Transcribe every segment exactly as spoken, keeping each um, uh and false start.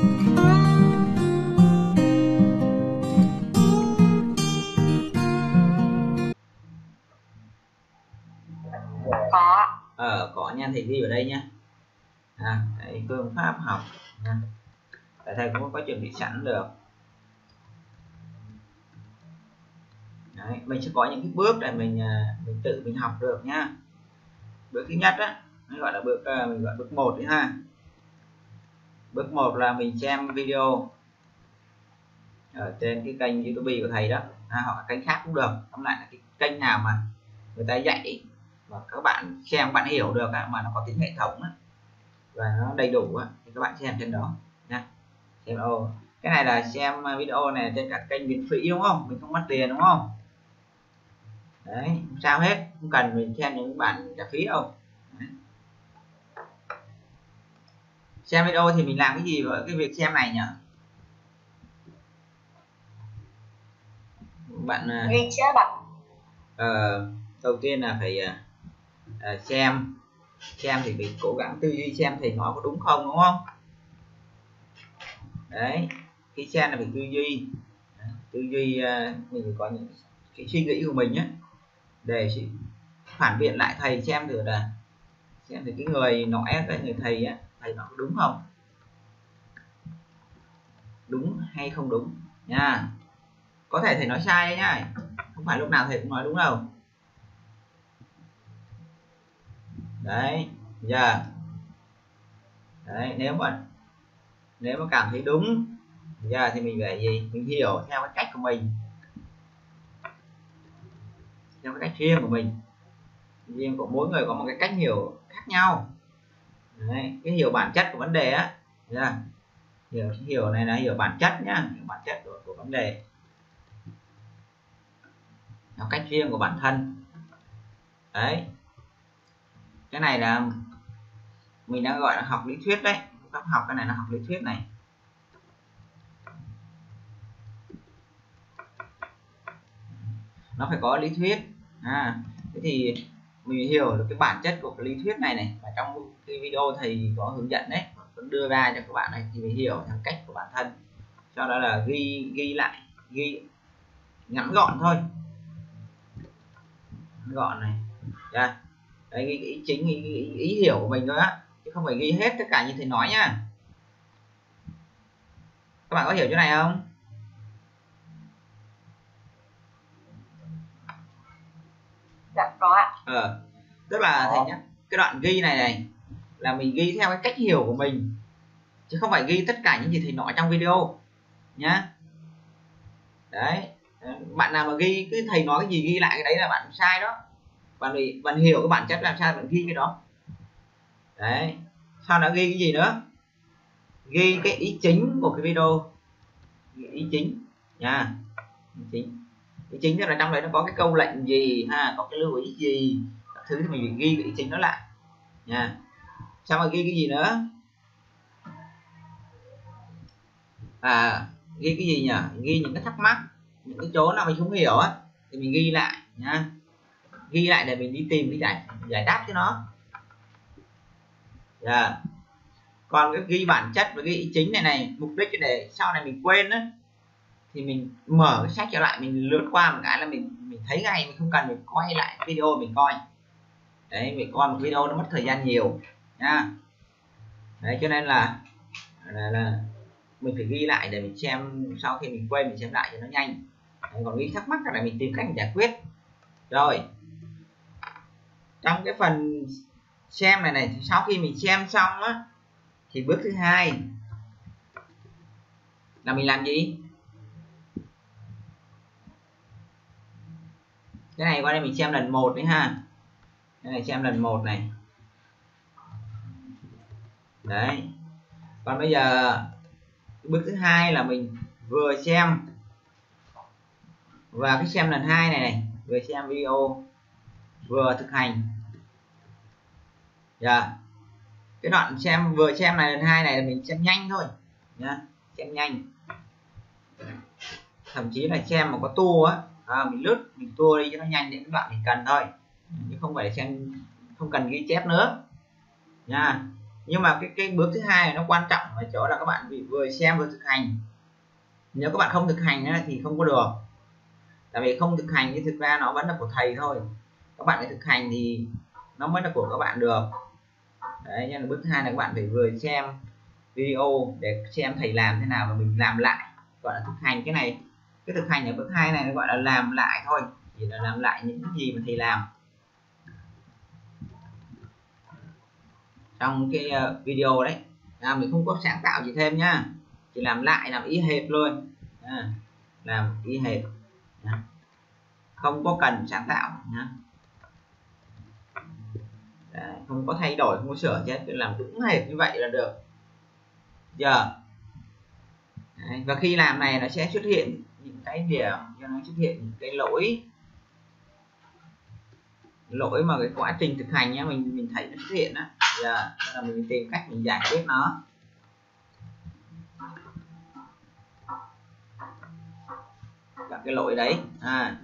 Có. Ờ, có nha, thầy ghi ở đây nha. À, cái phương pháp học nha. Tại thầy cũng có chuẩn bị sẵn được. Đấy, mình sẽ có những cái bước để mình mình tự mình học được nhá. Bước thứ nhất á, nó gọi là bước mình gọi bước một đấy ha. Bước một là mình xem video ở trên cái kênh YouTube của thầy đó, à, hoặc kênh khác cũng được. Tóm lại là cái kênh nào mà người ta dạy và các bạn xem các bạn hiểu được á, mà nó có tính hệ thống á, và nó đầy đủ á, thì các bạn xem trên đó nha. Xem ô, cái này là xem video này trên các kênh miễn phí đúng không, mình không mất tiền đúng không? Đấy, không sao hết, không cần mình xem những bản trả phí đâu. Đấy. Xem video thì mình làm cái gì với cái việc xem này nhỉ? Bạn ghi chép ạ. Ờ, đầu tiên là phải uh, xem xem thì phải cố gắng tư duy xem thầy nói có đúng không, đúng không? Đấy, khi xem là phải tư duy. Đấy, tư duy uh, mình phải có những cái suy nghĩ của mình nhé, để phản biện lại thầy xem thử là xem thì cái người nói, cái người thầy á, thầy nói có đúng không, đúng hay không đúng nha. Có thể thầy nói sai đấy nhá, không phải lúc nào thầy cũng nói đúng đâu. Đấy, giờ đấy, nếu mà nếu mà cảm thấy đúng giờ thì mình phải gì, mình hiểu theo cái cách của mình, theo cái cách riêng của mình, riêng của mỗi người có một cái cách hiểu khác nhau. Đấy, cái hiểu bản chất của vấn đề á, hiểu hiểu này là hiểu bản chất nhá, hiểu bản chất của, của vấn đề theo cách riêng của bản thân. Đấy, cái này là mình đang gọi là học lý thuyết đấy, các học cái này là học lý thuyết này. Nó phải có lý thuyết, à, thế thì mình hiểu được cái bản chất của cái lý thuyết này này, và trong cái video thầy có hướng dẫn đấy, đưa ra cho các bạn này, thì mình hiểu theo cách của bản thân. Sau đó là ghi ghi lại, ghi ngắn gọn thôi, ngắn gọn này, yeah. Đấy, ghi ý chính, ý, ý, ý hiểu của mình thôi á, chứ không phải ghi hết tất cả như thầy nói nhá. Các bạn có hiểu chỗ này không? Dạ có ạ. Ờ, tức là thầy nhá, cái đoạn ghi này này là mình ghi theo cái cách hiểu của mình, chứ không phải ghi tất cả những gì thầy nói trong video nhá. Đấy, bạn nào mà ghi cái thầy nói cái gì ghi lại cái đấy là bạn sai đó. Bạn bị bạn hiểu cái bản chất làm sao bạn ghi cái đó. Đấy, sau đó ghi cái gì nữa, ghi cái ý chính của cái video, ý chính nha, ý chính, ý chính tức là trong đấy nó có cái câu lệnh gì ha, có cái lưu ý gì, các thứ thì mình phải ghi cái ý chính đó lại nha. Xong rồi ghi cái gì nữa, à, ghi cái gì nhỉ, ghi những cái thắc mắc, những cái chỗ nào mình không hiểu á thì mình ghi lại nha, ghi lại để mình đi tìm cái giải giải đáp cho nó. Yeah. Còn cái ghi bản chất và ghi ý chính này này, mục đích để sau này mình quên á, thì mình mở cái sách trở lại, mình lướt qua một cái là mình mình thấy ngay, mình không cần mình quay lại video mình coi. Đấy, mình coi một video nó mất thời gian nhiều nha. Đấy, cho nên là, là, là mình phải ghi lại để mình xem, sau khi mình quên mình xem lại cho nó nhanh. Đấy, còn ghi thắc mắc là mình tìm cách giải quyết. Rồi, trong cái phần xem này này thì sau khi mình xem xong á, thì bước thứ hai là mình làm gì? Cái này qua đây mình xem lần một đấy ha, cái này xem lần một này. Đấy, còn bây giờ bước thứ hai là mình vừa xem và cái xem lần hai này này, vừa xem video vừa thực hành. Yeah. Cái đoạn xem vừa xem này lần hai này là mình xem nhanh thôi nhá, xem nhanh, thậm chí là xem mà có tua á, à, mình lướt mình tua đi cho nó nhanh đến cái đoạn mình cần thôi, chứ không phải xem, không cần ghi chép nữa nha. Nhưng mà cái cái bước thứ hai nó quan trọng ở chỗ là các bạn bị vừa xem vừa thực hành. Nếu các bạn không thực hành ấy, thì không có được. Tại vì không thực hành thì thực ra nó vẫn là của thầy thôi, các bạn phải thực hành thì nó mới là của các bạn được. Đấy, nên là bước thứ hai là các bạn phải vừa xem video để xem thầy làm thế nào và mình làm lại, gọi là thực hành. Cái này, cái thực hành ở bước hai này nó gọi là làm lại thôi, chỉ là làm lại những gì mà thầy làm trong cái video đấy. À, mình không có sáng tạo gì thêm nhá, chỉ làm lại, làm y hệt luôn, à, làm y hệt, không có cần sáng tạo nhá. Đấy, không có thay đổi, không có sửa chứ, làm đúng hệt như vậy là được giờ. Đấy, và khi làm này nó sẽ xuất hiện những cái điểm cho nó xuất hiện những cái lỗi lỗi mà cái quá trình thực hành nhá, mình mình thấy nó xuất hiện á, giờ là mình tìm cách mình giải quyết nó. Các cái lỗi đấy, à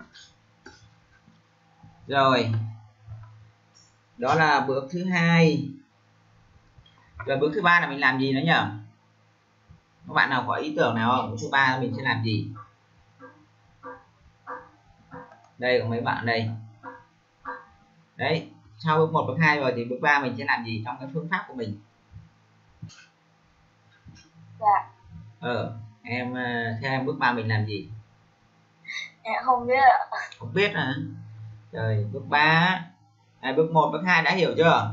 rồi đó là bước thứ hai. Rồi bước thứ ba là mình làm gì nữa nhỉ? Các bạn nào có ý tưởng nào không? Bước thứ ba mình sẽ làm gì? Đây có mấy bạn đây. Đấy, sau bước một, bước hai rồi thì bước ba mình sẽ làm gì trong cái phương pháp của mình? Dạ. Ờ, em theo em bước ba mình làm gì? Em không biết ạ. Không biết hả? Rồi, bước ba, à, bước một, bước hai đã hiểu chưa?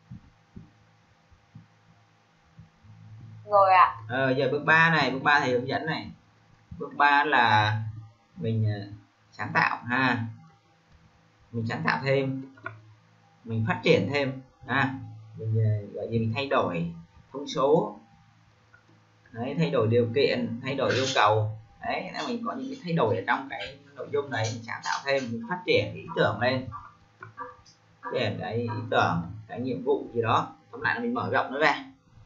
Rồi ạ. Ờ, giờ bước ba này, bước ba thầy hướng dẫn này. Bước ba là mình sáng tạo ha. Mình sáng tạo thêm, mình phát triển thêm, à, mình gọi gì mình thay đổi thông số. Đấy, thay đổi điều kiện, thay đổi yêu cầu. Đấy, mình có những cái thay đổi ở trong cái nội dung này, mình sáng tạo thêm, mình phát triển ý tưởng lên, phát triển cái ý tưởng, cái nhiệm vụ gì đó, tóm lại là mình mở rộng nó ra.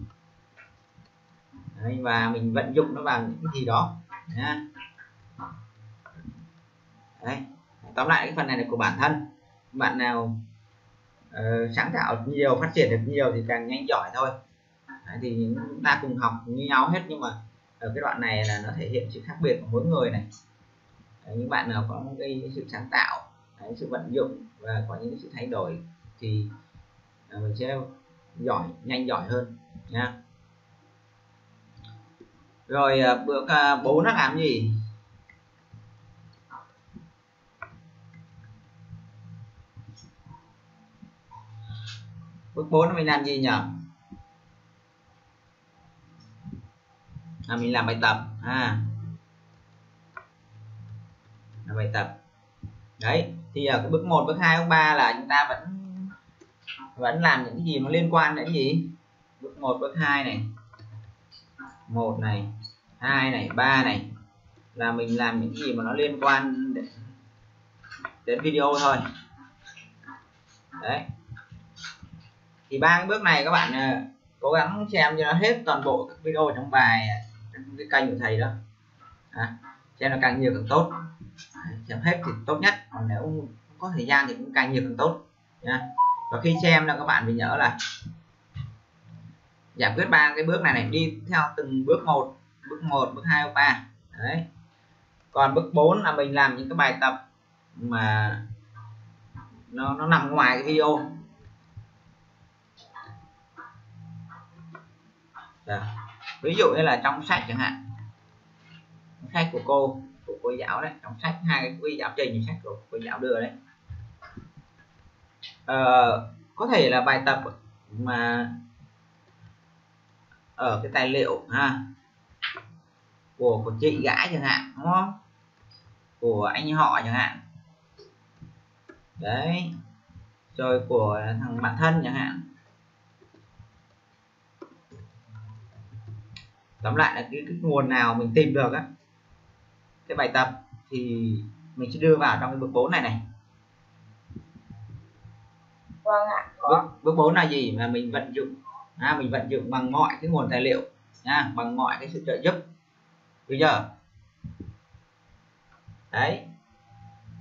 Đấy, và mình vận dụng nó vào những cái gì đó. Nha. Đấy, tóm lại cái phần này là của bản thân. Bạn nào uh, sáng tạo nhiều, phát triển được nhiều thì càng nhanh giỏi thôi. Đấy, thì chúng ta cùng học như nhau hết, nhưng mà ở cái đoạn này là nó thể hiện sự khác biệt của mỗi người này. Đấy, những bạn nào có cái sự sáng tạo, đấy, sự vận dụng và có những sự thay đổi thì uh, mình sẽ giỏi, nhanh giỏi hơn nha. Rồi uh, bước uh, bốn nó làm gì? Bước bốn mình làm gì nhỉ? À, mình làm bài tập, à, làm bài tập. Đấy, thì ở cái bước một, bước hai, bước ba là chúng ta vẫn vẫn làm những cái gì nó liên quan đến gì? Bước một, bước hai này, một này, hai này, ba này là mình làm những gì mà nó liên quan đến, đến video thôi. Đấy, thì ba cái bước này các bạn uh, cố gắng xem cho nó hết toàn bộ các video trong bài, trong cái kênh của thầy đó, à, xem là càng nhiều càng tốt. Đấy, xem hết thì tốt nhất, còn nếu không có thời gian thì cũng càng nhiều càng tốt nha. Và khi xem là các bạn phải nhớ là giải quyết ba cái bước này này, đi theo từng bước một, bước một, bước hai, bước ba. Đấy, còn bước bốn là mình làm những cái bài tập mà nó nó nằm ngoài cái video. Đó. Ví dụ như là trong sách chẳng hạn, sách của cô của cô giáo đấy, trong sách hai cái cô giáo trình, sách của cô giáo đưa đấy, ờ, có thể là bài tập mà ở cái tài liệu ha, của của chị gái chẳng hạn, đúng không, của anh họ chẳng hạn, đấy, rồi của thằng bạn thân chẳng hạn. Tóm lại là cái, cái nguồn nào mình tìm được á, cái bài tập thì mình sẽ đưa vào trong cái bước bốn này này. Vâng ạ. Bước, bước bốn là gì? Mà mình vận dụng, à, mình vận dụng bằng mọi cái nguồn tài liệu nha, bằng mọi cái sự trợ giúp. Bây giờ đấy,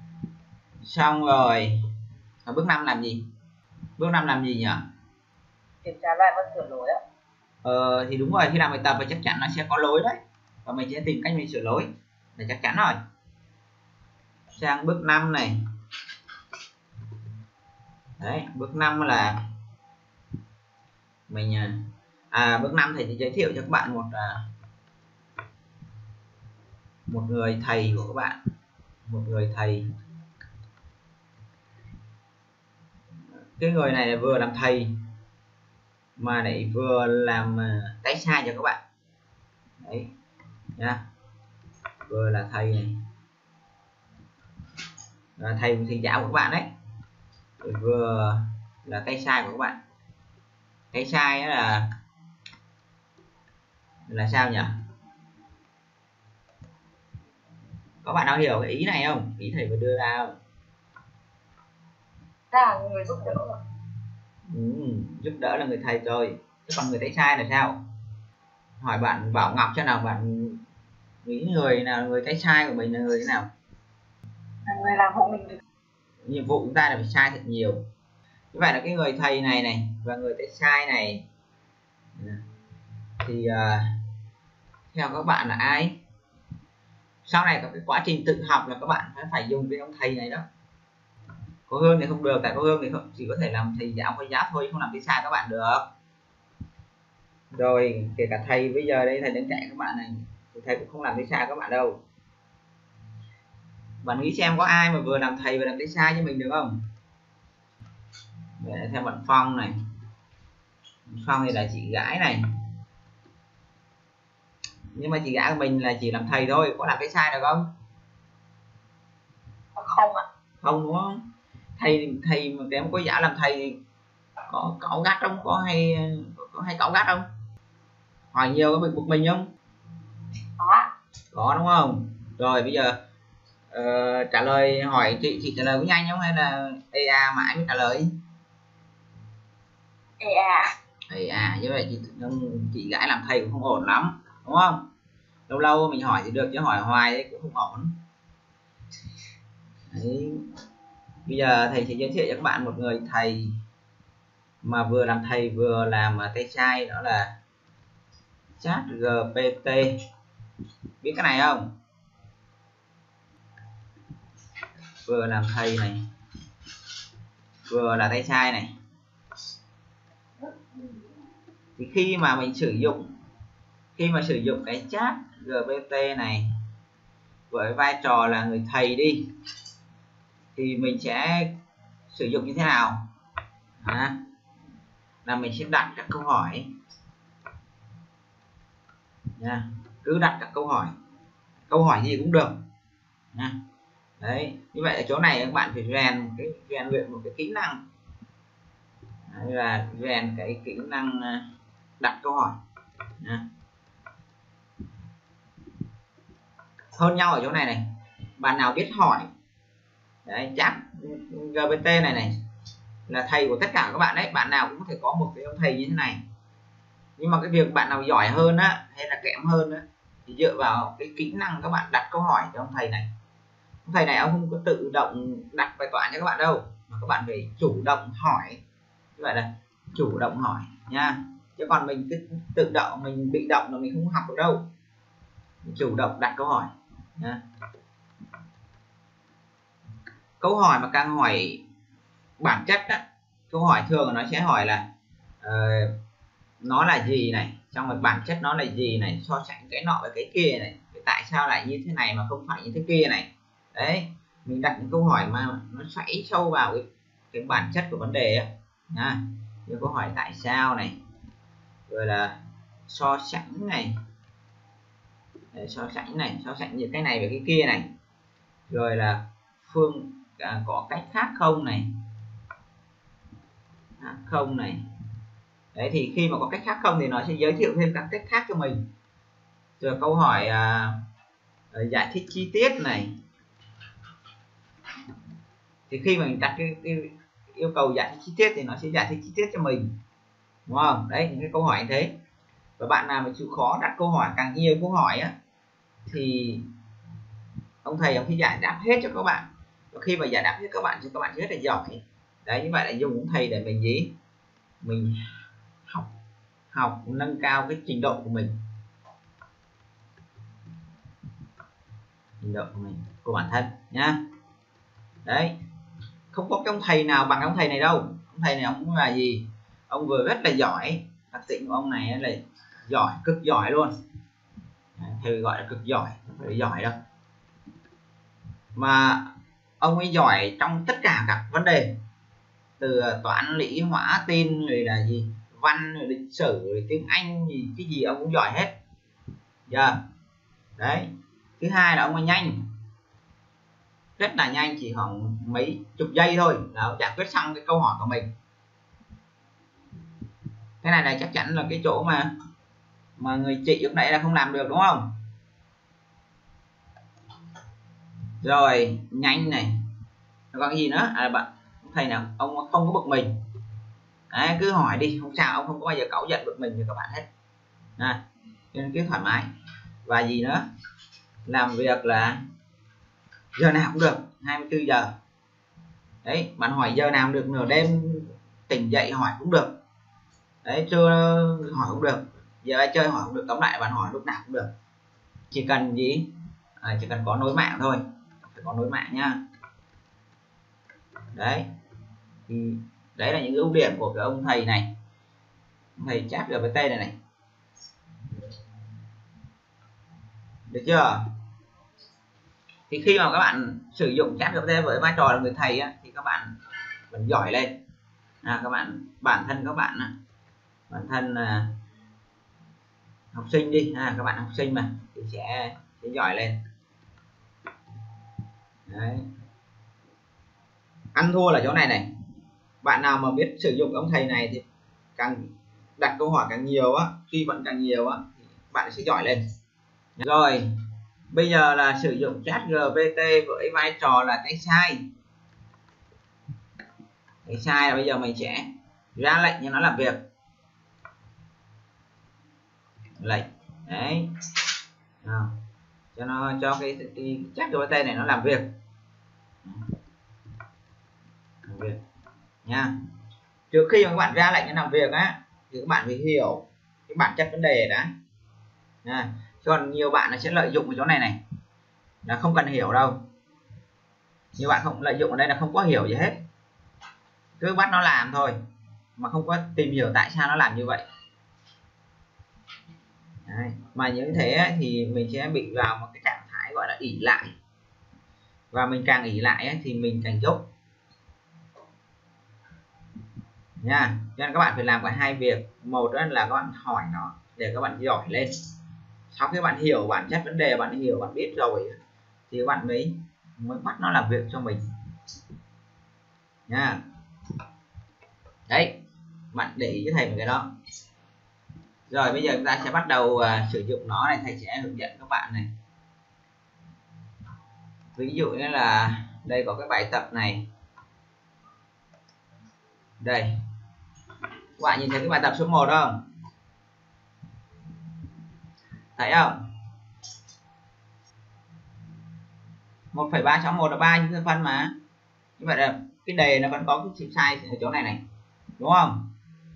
xong rồi. Và bước năm làm gì? Bước năm làm gì nhỉ? kiểm tra lại và sửa lỗi ạ. Ờ thì đúng rồi, khi làm bài tập thì chắc chắn nó sẽ có lỗi đấy, và mình sẽ tìm cách mình sửa lỗi là chắc chắn rồi. Sang bước năm này. Đấy, bước năm là mình à bước năm thì giới thiệu cho các bạn một à, một người thầy của các bạn, một người thầy. Cái người này là vừa làm thầy mà lại vừa làm uh, cái sai cho các bạn. Đấy nha, vừa là thầy này, là thầy thầy giáo của các bạn đấy, vừa là cái sai của các bạn. Cái sai là là sao nhỉ? Các bạn nào hiểu cái ý này không? Ý thầy vừa đưa ra không? Là người giúp đỡ rồi. Ừ, giúp đỡ là người thầy rồi, chứ còn người tay sai là sao? Hỏi bạn Bảo Ngọc cho nào, bạn nghĩ người nào người tay sai của mình là người thế nào? Là người làm hộ mình được. Nhiệm vụ chúng ta là phải sai thật nhiều. Như vậy là cái người thầy này này và người tay sai này thì uh, theo các bạn là ai? Sau này có cái quá trình tự học là các bạn phải dùng cái ông thầy này đó. Cô Hương thì không được, tại cô Hương thì không, chỉ có thể làm thầy giáo, thầy giáo thôi, không làm tay sai các bạn được. Rồi kể cả thầy bây giờ đây, thầy đang chạy các bạn này thì thầy cũng không làm tay sai các bạn đâu. Bạn nghĩ xem có ai mà vừa làm thầy vừa làm tay sai cho mình được không? Để theo bạn Phong này. Phong thì là chị gái này, nhưng mà chị gái của mình là chỉ làm thầy thôi, có làm tay sai được không? Không ạ. Không đúng không? Thầy thầy mà kém có giả làm thầy có cẩu gắt không? Có hay có hay cẩu gắt không? Hỏi nhiều có bị bực mình không? Có. Có đúng không? Rồi bây giờ uh, trả lời hỏi chị, chị trả lời có nhanh không hay là ê a mãi mới trả lời? Ê à. Ê à, như vậy chị chị gái làm thầy cũng không ổn lắm, đúng không? Lâu lâu mình hỏi thì được chứ hỏi hoài đấy cũng không ổn. Đấy. Bây giờ thầy sẽ giới thiệu cho các bạn một người thầy mà vừa làm thầy vừa làm tay sai, đó là ChatGPT. Biết cái này không? Vừa làm thầy này vừa là tay sai này, thì khi mà mình sử dụng khi mà sử dụng cái ChatGPT này với vai trò là người thầy đi thì mình sẽ sử dụng như thế nào? À, là mình sẽ đặt các câu hỏi nha, cứ đặt các câu hỏi, câu hỏi gì cũng được nha. Đấy, như vậy ở chỗ này các bạn phải rèn một cái rèn luyện một cái kỹ năng. Đấy là rèn cái kỹ năng đặt câu hỏi nha. Hơn nhau ở chỗ này này, bạn nào biết hỏi. Đấy, chat giê pê tê này này là thầy của tất cả các bạn đấy, bạn nào cũng có thể có một cái ông thầy như thế này. Nhưng mà cái việc bạn nào giỏi hơn á hay là kém hơn á thì dựa vào cái kỹ năng các bạn đặt câu hỏi cho ông thầy này. Ông thầy này ông không có tự động đặt bài toán cho các bạn đâu, mà các bạn phải chủ động hỏi. Như vậy là chủ động hỏi nha, chứ còn mình cứ tự động mình bị động là mình không học được đâu. Mình chủ động đặt câu hỏi nha. Câu hỏi mà càng hỏi bản chất á, câu hỏi thường nó sẽ hỏi là uh, nó là gì này, trong rồi bản chất nó là gì này, so sánh cái nọ với cái kia này, tại sao lại như thế này mà không phải như thế kia này. Đấy, mình đặt những câu hỏi mà nó xoáy sâu vào cái, cái bản chất của vấn đề á nha. Như câu hỏi tại sao này, rồi là so sánh này, để so sánh này, so sánh những cái này với cái kia này, rồi là phương à, có cách khác không này, khác không này. Đấy, thì khi mà có cách khác không thì nó sẽ giới thiệu thêm các cách khác cho mình. Rồi câu hỏi à, giải thích chi tiết này, thì khi mà mình đặt cái, cái yêu cầu giải thích chi tiết thì nó sẽ giải thích chi tiết cho mình, đúng không? Đấy, những cái câu hỏi như thế. Và bạn nào mà chịu khó đặt câu hỏi càng nhiều câu hỏi á thì ông thầy ông sẽ giải đáp hết cho các bạn. Và khi mà giải đáp hết các bạn thì các bạn sẽ rất là giỏi. Đấy, như vậy là dùng ông thầy để mình gì mình học nâng cao cái trình độ của mình, trình độ của mình của bản thân nhá. Đấy, không có cái ông thầy nào bằng ông thầy này đâu. Ông thầy này ông là gì, ông vừa rất là giỏi, đặc tính của ông này là giỏi, cực giỏi luôn. Thầy gọi là cực giỏi, không phải giỏi đâu, mà ông ấy giỏi trong tất cả các vấn đề, từ toán lý hóa tin rồi là gì văn rồi lịch sử rồi tiếng Anh gì cái gì ông cũng giỏi hết. Giờ đấy, thứ hai là ông ấy nhanh, rất là nhanh, chỉ khoảng mấy chục giây thôi là ông giải quyết xong cái câu hỏi của mình. Cái này là chắc chắn là cái chỗ mà mà người chị lúc nãy là không làm được, đúng không? Rồi nhanh này, còn cái gì nữa à, bạn thầy nào ông không có bực mình. Đấy, cứ hỏi đi không sao, ông không có bao giờ cáu giận bực mình cho các bạn hết à, cho nên cứ thoải mái. Và gì nữa, làm việc là giờ nào cũng được, hai mươi tư giờ. Đấy, bạn hỏi giờ nào cũng được, nửa đêm tỉnh dậy hỏi cũng được, đấy trưa hỏi cũng được, giờ chơi hỏi cũng được, tóm lại bạn hỏi lúc nào cũng được, chỉ cần gì à, chỉ cần có nối mạng thôi, phải có nối mạng nhá. Đấy thì đấy là những ưu điểm của cái ông thầy này, ông thầy ChatGPT này này, được chưa? Thì khi mà các bạn sử dụng ChatGPT với vai trò là người thầy á, thì các bạn vẫn giỏi lên à, các bạn bản thân các bạn bản thân à, học sinh đi à, các bạn học sinh mà thì sẽ, sẽ giỏi lên. Đấy, ăn thua là chỗ này này, bạn nào mà biết sử dụng ông thầy này thì càng đặt câu hỏi càng nhiều á, khi vẫn càng nhiều á thì bạn sẽ giỏi lên. Rồi bây giờ là sử dụng ChatGPT với vai trò là tay sai. Tay sai là bây giờ mình sẽ ra lệnh cho nó làm việc, lệnh đấy à, cho nó cho cái, cái ChatGPT này nó làm việc, làm việc nha. Trước khi mà các bạn ra lệnh cho làm việc á thì các bạn phải hiểu cái bản chất vấn đề đã à, còn nhiều bạn nó sẽ lợi dụng ở chỗ này này, là không cần hiểu đâu. Nhiều bạn không lợi dụng ở đây là không có hiểu gì hết, cứ bắt nó làm thôi mà không có tìm hiểu tại sao nó làm như vậy. Đấy, mà như thế thì mình sẽ bị vào một cái trạng thái gọi là ỷ lại, và mình càng ỷ lại ấy, thì mình càng dốt nha. Cho nên các bạn phải làm cả hai việc, một là các bạn hỏi nó để các bạn giỏi lên, sau khi bạn hiểu bản chất vấn đề, bạn hiểu bạn biết rồi thì các bạn mới mới bắt nó làm việc cho mình nha. Đấy, bạn để ý cho thầy một cái đó. Rồi bây giờ chúng ta sẽ bắt đầu uh, sử dụng nó này, thầy sẽ hướng dẫn các bạn này. Ví dụ như là đây có cái bài tập này, đây các bạn nhìn thấy cái bài tập số một không, thấy không? một phẩy ba sáu một là ba chữ phân mà, như vậy là cái đề nó vẫn có cái chữ sai ở chỗ này này, đúng không?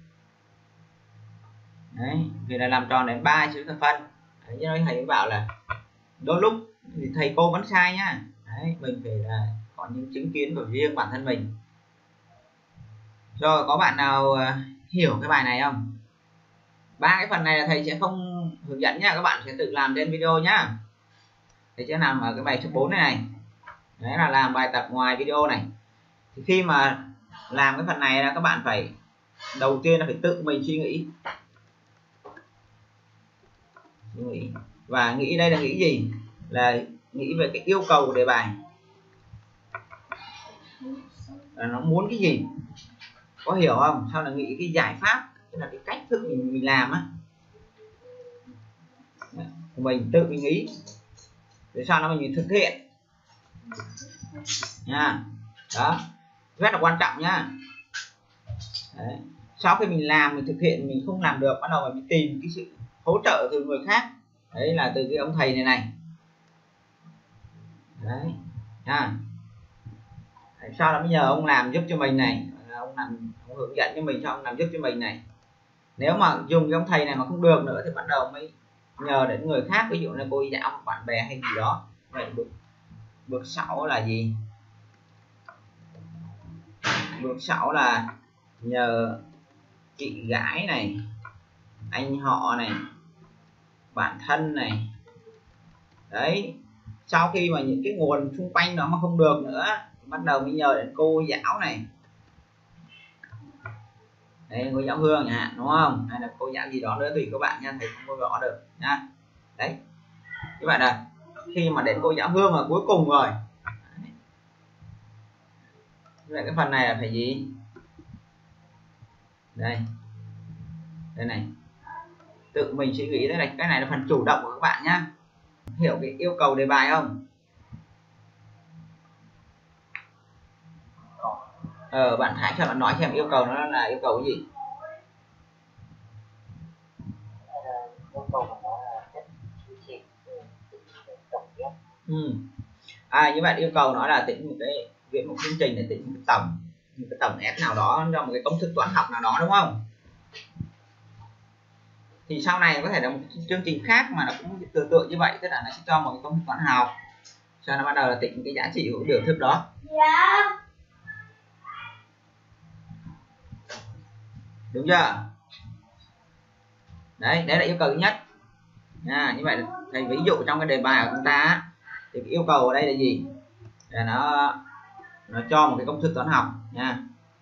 Đấy, vì là làm tròn đến ba chữ phân. Đấy, chứ nói thầy bảo là đôi lúc thì thầy cô vẫn sai nhá. Đấy, mình phải là có những chứng kiến của riêng bản thân mình. Rồi có bạn nào uh, hiểu cái bài này không? Ba cái phần này là thầy sẽ không hướng dẫn nha, các bạn sẽ tự làm trên video nhá. Thầy sẽ làm ở cái bài số bốn này này. Đấy là làm bài tập ngoài video này. Thì khi mà làm cái phần này là các bạn phải đầu tiên là phải tự mình suy nghĩ. Suy nghĩ. Và nghĩ đây là nghĩ gì? Là nghĩ về cái yêu cầu của đề bài. Là nó muốn cái gì? Có hiểu không? Sau là nghĩ cái giải pháp, tức là cái cách thức mình, mình làm á. Mình tự mình nghĩ. Để sau đó mình thực hiện. Nha. Đó. Rất là quan trọng nhá. Đấy. Sau khi mình làm, mình thực hiện mình không làm được, bắt đầu mình tìm cái sự hỗ trợ từ người khác. Đấy là từ cái ông thầy này này. Đấy. À. Sau đó bây giờ ông làm giúp cho mình này, ông làm ông hướng dẫn cho mình, cho ông làm giúp cho mình này. Nếu mà dùng cái ông thầy này mà không được nữa thì bắt đầu mới nhờ đến người khác, ví dụ như cô giáo, bạn bè hay gì đó. Vậy bước, bước sáu là gì? Bước sáu là nhờ chị gái này, anh họ này, bạn thân này. Đấy, sau khi mà những cái nguồn xung quanh đó mà không được nữa thì bắt đầu mới nhờ đến cô giáo này. Đấy, cô giáo Hương chẳng hạn, đúng không? Hay là cô giáo gì đó nữa tùy các bạn nha, thầy không có rõ được nha. Đấy, các bạn là khi mà đến cô giáo Hương là cuối cùng rồi. Vậy cái phần này là phải gì? Đây, đây này, tự mình suy nghĩ. Đây là cái này là phần chủ động của các bạn nhá. Hiểu cái yêu cầu đề bài không? Ờ, bạn Thái cho bạn nói xem yêu cầu nó là yêu cầu cái gì? Yêu cầu của nó là chất chương trình tổng kết. Ừ. À, như bạn yêu cầu nó là tính một cái viết một chương trình để tính một cái tổng một cái tổng S nào đó cho một cái công thức toán học nào đó, đúng không? Thì sau này có thể là một chương trình khác mà nó cũng tương tự như vậy, tức là nó sẽ cho một cái công thức toán học, cho nó bắt đầu là tính cái giá trị của cái biểu thức đó. Yeah. Đúng chưa? Đấy, đấy là yêu cầu thứ nhất nha. Như vậy thầy ví dụ trong cái đề bài của chúng ta thì cái yêu cầu ở đây là gì? Là nó nó cho một cái công thức toán học nha.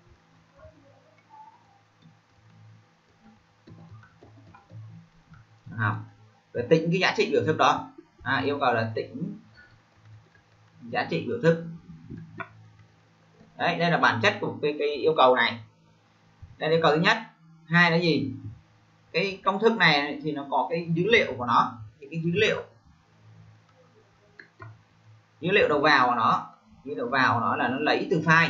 Học để tính cái giá trị biểu thức đó. À, yêu cầu là tính giá trị biểu thức. Đấy, đây là bản chất của cái, cái yêu cầu này. Đây là yêu cầu thứ nhất. Hai là gì? Cái công thức này thì nó có cái dữ liệu của nó, thì cái dữ liệu dữ liệu đầu vào của nó, dữ liệu vào của nó là nó lấy từ file,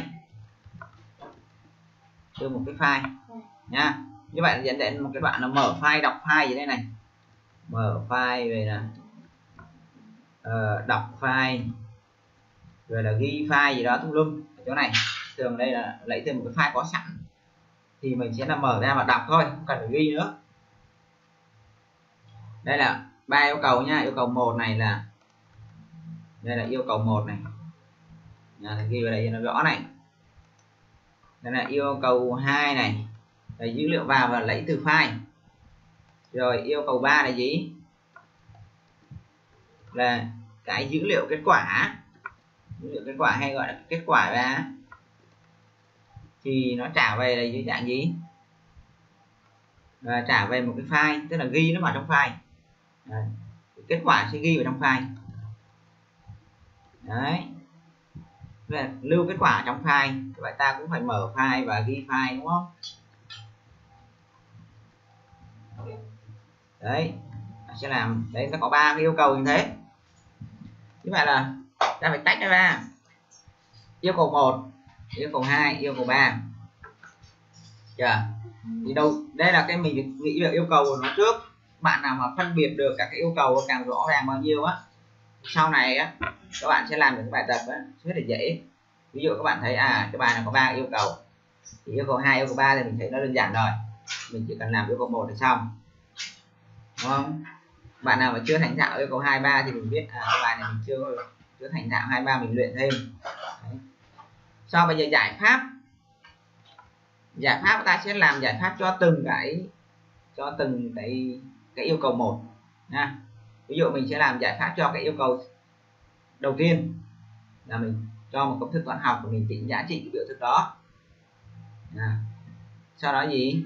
từ một cái file nha. Như vậy là dẫn đến một cái đoạn là mở file, đọc file gì đây này, mở file về là uh, đọc file, rồi là ghi file gì đó tùm lum ở chỗ này. Thường đây là lấy từ một cái file có sẵn thì mình sẽ là mở ra và đọc thôi, không cần phải ghi nữa. Đây là ba yêu cầu nha. Yêu cầu một này là đây là yêu cầu một này, là ghi vào đây cho nó rõ này. Đây là yêu cầu hai này, là dữ liệu vào và lấy từ file. Rồi yêu cầu ba là gì? Là cái dữ liệu kết quả. Dữ liệu kết quả hay gọi là kết quả ra thì nó trả về là dưới dạng gì? Và trả về một cái file, tức là ghi nó vào trong file. Đấy. Kết quả sẽ ghi vào trong file. Đấy, và lưu kết quả trong file. Vậy ta cũng phải mở file và ghi file, đúng không? Đấy, sẽ làm đấy, nó có ba cái yêu cầu như thế. Như vậy là ta phải tách nó ra. Yêu cầu một, yêu cầu hai, yêu cầu ba. Chưa? Thì đâu đây là cái mình nghĩ được yêu cầu của nó trước. Bạn nào mà phân biệt được các cái yêu cầu càng rõ ràng bao nhiêu á, sau này á các bạn sẽ làm được cái bài tập á rất là dễ. Ví dụ các bạn thấy à cái bài này có ba yêu cầu, thì yêu cầu hai, yêu cầu ba thì mình thấy nó đơn giản rồi, mình chỉ cần làm yêu cầu một là xong, đúng không? Bạn nào mà chưa thành thạo yêu cầu hai, ba thì mình biết à cái bài này mình chưa chưa thành thạo, hai, ba mình luyện thêm. Đấy. Sau bây giờ giải pháp, giải pháp ta sẽ làm giải pháp cho từng cái cho từng cái cái yêu cầu một nha. Ví dụ mình sẽ làm giải pháp cho cái yêu cầu đầu tiên là mình cho một công thức toán học và mình tính giá trị của biểu thức đó. À. Sau đó gì?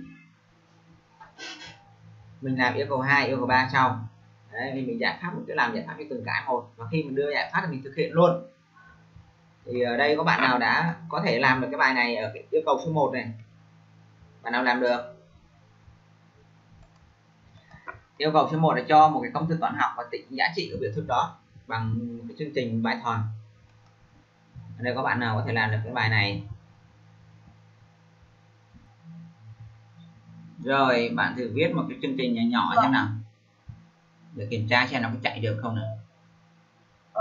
Mình làm yêu cầu hai, yêu cầu ba sau. Đấy, thì mình giải pháp, mình cứ làm giải pháp cho từng cái một, và khi mình đưa giải pháp thì mình thực hiện luôn. Thì ở đây có bạn nào đã có thể làm được cái bài này ở cái yêu cầu số một này? Bạn nào làm được? Yêu cầu số một là cho một cái công thức toán học và tính giá trị của biểu thức đó bằng cái chương trình Python. Ở đây có bạn nào có thể làm được cái bài này? Rồi bạn thử viết một cái chương trình nhỏ nhỏ xem nào, để kiểm tra xem nó có chạy được không nào. Ờ...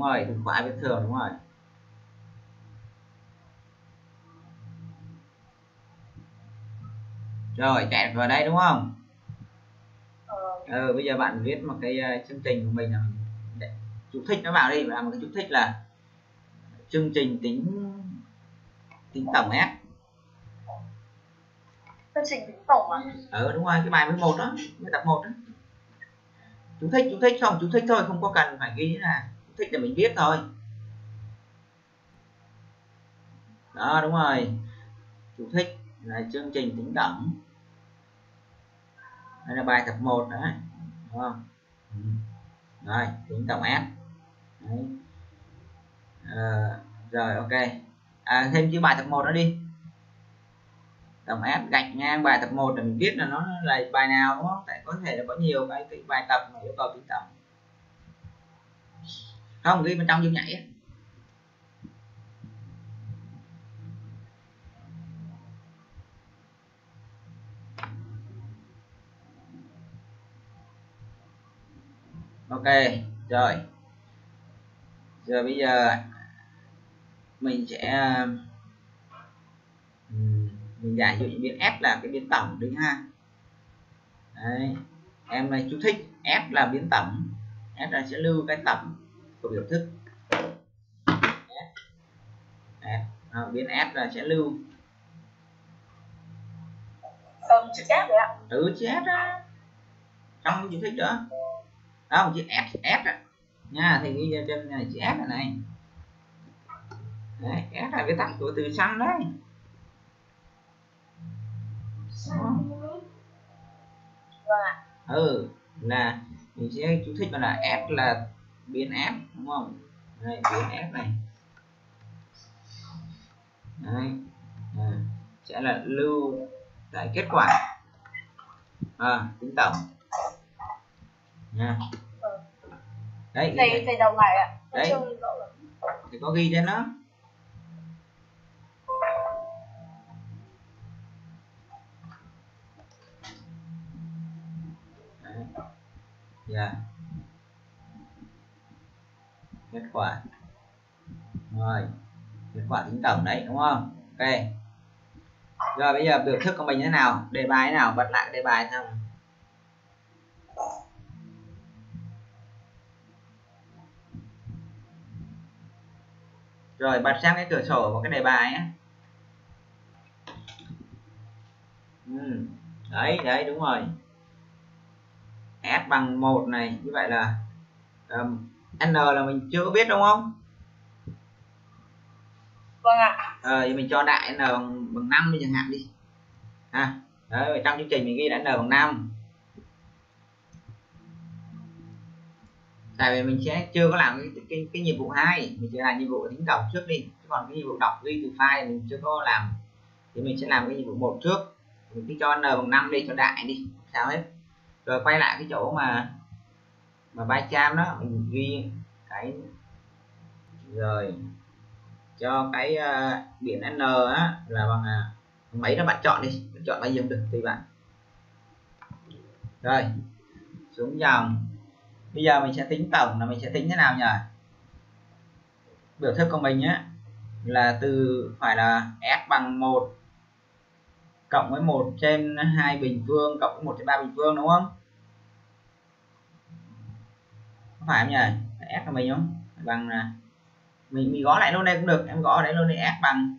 rồi, từ khóa viết thường, đúng rồi. Rồi chạy vào đây đúng không? Ừ, bây giờ bạn viết một cái uh, chương trình của mình là để chú thích nó vào đi, và một cái chú thích là chương trình tính tính tổng S. Chương trình tính tổng à? Ừ đúng rồi, cái bài mười một đó, bài tập một đó. Chú thích, chú thích không, chú thích thôi, không có cần phải ghi là chú thích để mình viết thôi. Đó đúng rồi, chú thích là chương trình tính tổng. Đây là bài tập một đấy, đúng không? Ừ. Rồi tính tổng S đấy. À, rồi ok, à, thêm chữ bài tập một đó đi, tổng S gạch ngang bài tập một để mình biết là nó là bài nào, đúng không? Tại có thể là có nhiều cái, cái bài tập mà yêu cầu tính tổng, không ghi bên trong dung nhảy ấy. Ok rồi, giờ bây giờ mình sẽ mình giải dụ biến F là cái biến tổng đi ha. Đấy, em này chú thích F là biến tổng, F là sẽ lưu cái tổng của biểu thức. F, à, biến F là sẽ lưu Ờ, chữ F đấy ạ. Ừ, chữ F đó, trong chú thích đó, không chữ F, F đó nha, thì ghi ra trên này chữ F này này. Đấy, F là viết tắt của từ xăng đấy. Vâng ạ. Ừ, là mình sẽ chú thích là F là biến F, đúng không? Đây, biến F này. Đấy, à, sẽ là lưu tại kết quả à, tính tổng nha. Đấy, thầy thầy đọc lại ạ. Đấy, thì có ghi trên đó. Dạ. Yeah. Kết quả. Rồi, kết quả tính tổng đấy, đúng không? Ok. Rồi bây giờ biểu thức của mình thế nào? Đề bài thế nào? Bật lại đề bài xem. Rồi bật sang cái cửa sổ của cái đề bài ấy. Ừ. Đấy, đấy đúng rồi. S bằng một này, như vậy là um, N là mình chưa có biết đúng không? Vâng ạ. Ờ, thì mình cho đại N bằng, bằng năm đi chẳng hạn đi. À, đấy, trong chương trình mình ghi là N bằng năm. Tại vì mình sẽ chưa có làm cái, cái, cái nhiệm vụ hai, mình chỉ làm nhiệm vụ tính tổng trước đi. Chứ còn cái nhiệm vụ đọc ghi từ file mình chưa có làm. Thì mình sẽ làm cái nhiệm vụ một trước. Mình cứ cho N bằng năm đi, cho đại đi, sao hết. Rồi quay lại cái chỗ mà mà bài cham đó, mình ghi cái rồi cho cái uh, biển N á là bằng uh, mấy đó bạn chọn đi, bạn chọn bao nhiêu được tùy bạn. Rồi xuống dòng, bây giờ mình sẽ tính tổng là mình sẽ tính thế nào nhỉ? Biểu thức của mình á là từ phải là S bằng một cộng với một trên hai bình phương cộng với một trên ba bình phương, đúng không? Có phải không nhỉ? S của mình không? Bằng là mình mình gõ lại luôn đây cũng được, em gõ ở đấy luôn đi. S bằng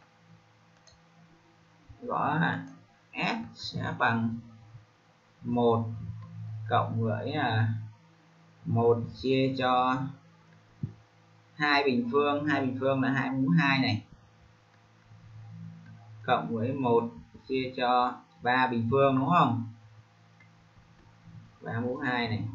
gõ S sẽ bằng một cộng với là một chia cho hai bình phương, hai bình phương là hai mũ hai này, cộng với một chia cho ba bình phương, đúng không? ba mũ hai này.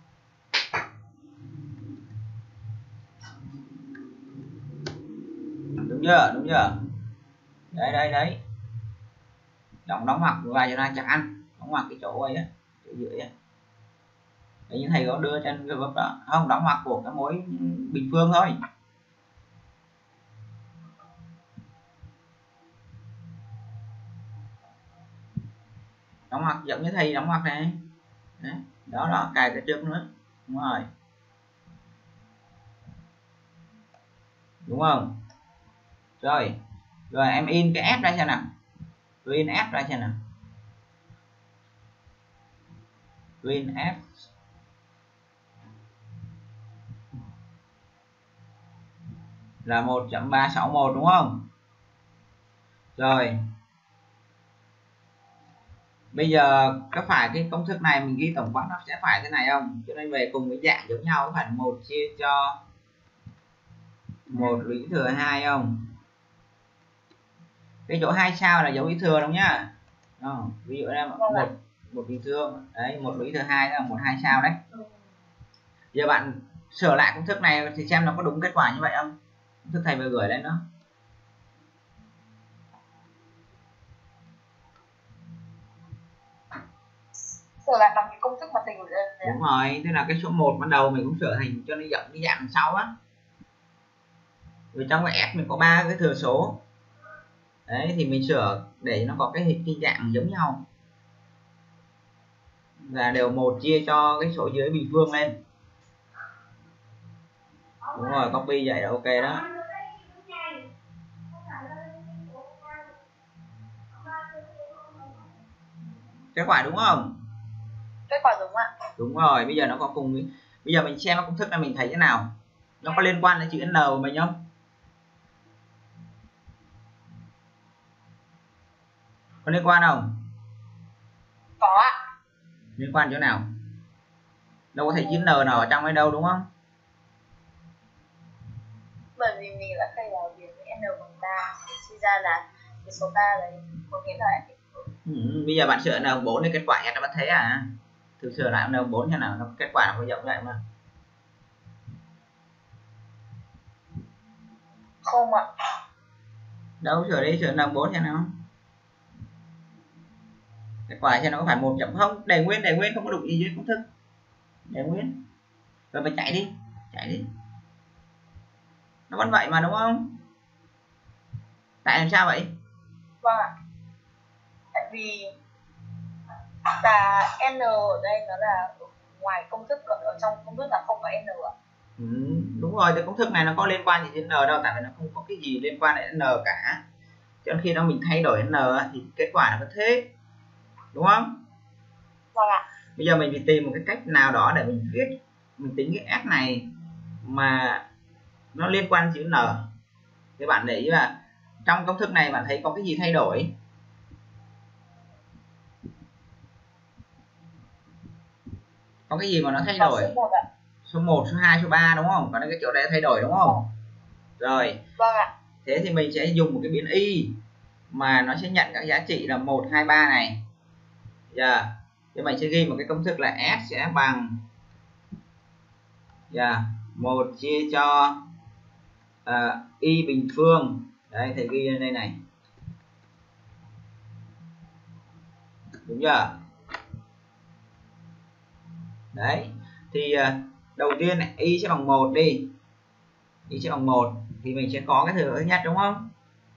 Đúng chưa? Đúng chưa? Đấy đấy đấy. Đóng đóng ngoặc vào cho nó chắc ăn. Đóng ngoặc cái chỗ ấy á, chỗ dưới á. Đấy, như thầy có đưa trên cái group đó. Không, đóng ngoặc của cái mối bình phương thôi. Đóng ngoặc giống như thầy đóng ngoặc này. Đấy. Đó đó, cài cái trước nữa. Đúng rồi. đúng không? Rồi rồi em in cái f ra xem nào, tôi in f ra xem nào, tôi in f là một chấm ba sáu một đúng không? Rồi bây giờ có phải cái công thức này mình ghi tổng quát nó sẽ phải thế này không? Cho nên về cùng cái dạng giống nhau, có phải một chia cho một lũy thừa hai không? Cái chỗ hai sao là dấu lũy thừa đúng nhá. Đó, ví dụ là một một lũy thừa đấy, một lũy thừa hai là một hai sao đấy. Giờ bạn sửa lại công thức này thì xem nó có đúng kết quả như vậy không? Công thức thầy vừa gửi lên đó. Sửa lại bằng cái công thức mà thầy gửi lên. Đúng rồi, thế là cái số một ban đầu mình cũng sửa thành cho nó giống cái dạng sau á. Vì trong cái F mình có ba cái thừa số. Đấy thì mình sửa để nó có cái cái dạng giống nhau. Là đều một chia cho cái số dưới bình phương lên. Đúng rồi, copy vậy là ok đó. Kết quả đúng không? Kết quả đúng ạ. Đúng rồi, bây giờ nó có cùng với... Bây giờ mình xem công thức này mình thấy thế nào? Nó có liên quan đến chữ N của mình không? Có liên quan không? Có ạ. Liên quan chỗ nào? Đâu có thể chữ N nào ở trong ấy đâu đúng không? Bởi vì mình đã khai báo biến với n bằng ba, suy ra là cái số ba đấy có nghĩa là ừ, bây giờ bạn sửa N bằng bốn thì kết quả nó vẫn thế à? Thử sửa lại N bằng bốn thế nào, nó kết quả nó có giống vậy mà. Không ạ. Đâu, sửa đi, sửa N bằng bốn xem nào. Kết quả xem nó có phải một chấm không? Để nguyên, để nguyên, không có đụng gì dưới công thức. Để nguyên. Rồi mình chạy đi, chạy đi. Nó vẫn vậy mà đúng không? Tại làm sao vậy? Vâng ạ. Tại vì là n ở đây nó là ngoài công thức, còn ở trong công thức là không có n ạ. Ừ, đúng rồi, cái công thức này nó có liên quan gì đến N đâu, tại vì nó không có cái gì liên quan đến N cả. Cho nên khi đó mình thay đổi N thì kết quả là vẫn thế. Đúng không? Vâng ạ. Bây giờ mình phải tìm một cái cách nào đó để mình viết, mình tính cái f này mà nó liên quan đến chữ N. Thì bạn để ý là trong công thức này bạn thấy có cái gì thay đổi? Có cái gì mà nó thay đổi? Số một ạ. Số một, số hai, số ba đúng không? Còn cái chỗ này thay đổi đúng không? Rồi. Vâng ạ. Thế thì mình sẽ dùng một cái biến y mà nó sẽ nhận các giá trị là một, hai, ba này. Giờ yeah. Thì mình sẽ ghi một cái công thức là S sẽ bằng yeah, một chia cho uh, y bình phương. Đấy, thầy ghi lên đây này. Đúng chưa? Đấy. Thì uh, đầu tiên này, y sẽ bằng một đi. Y sẽ bằng một thì mình sẽ có cái thừa thứ nhất đúng không?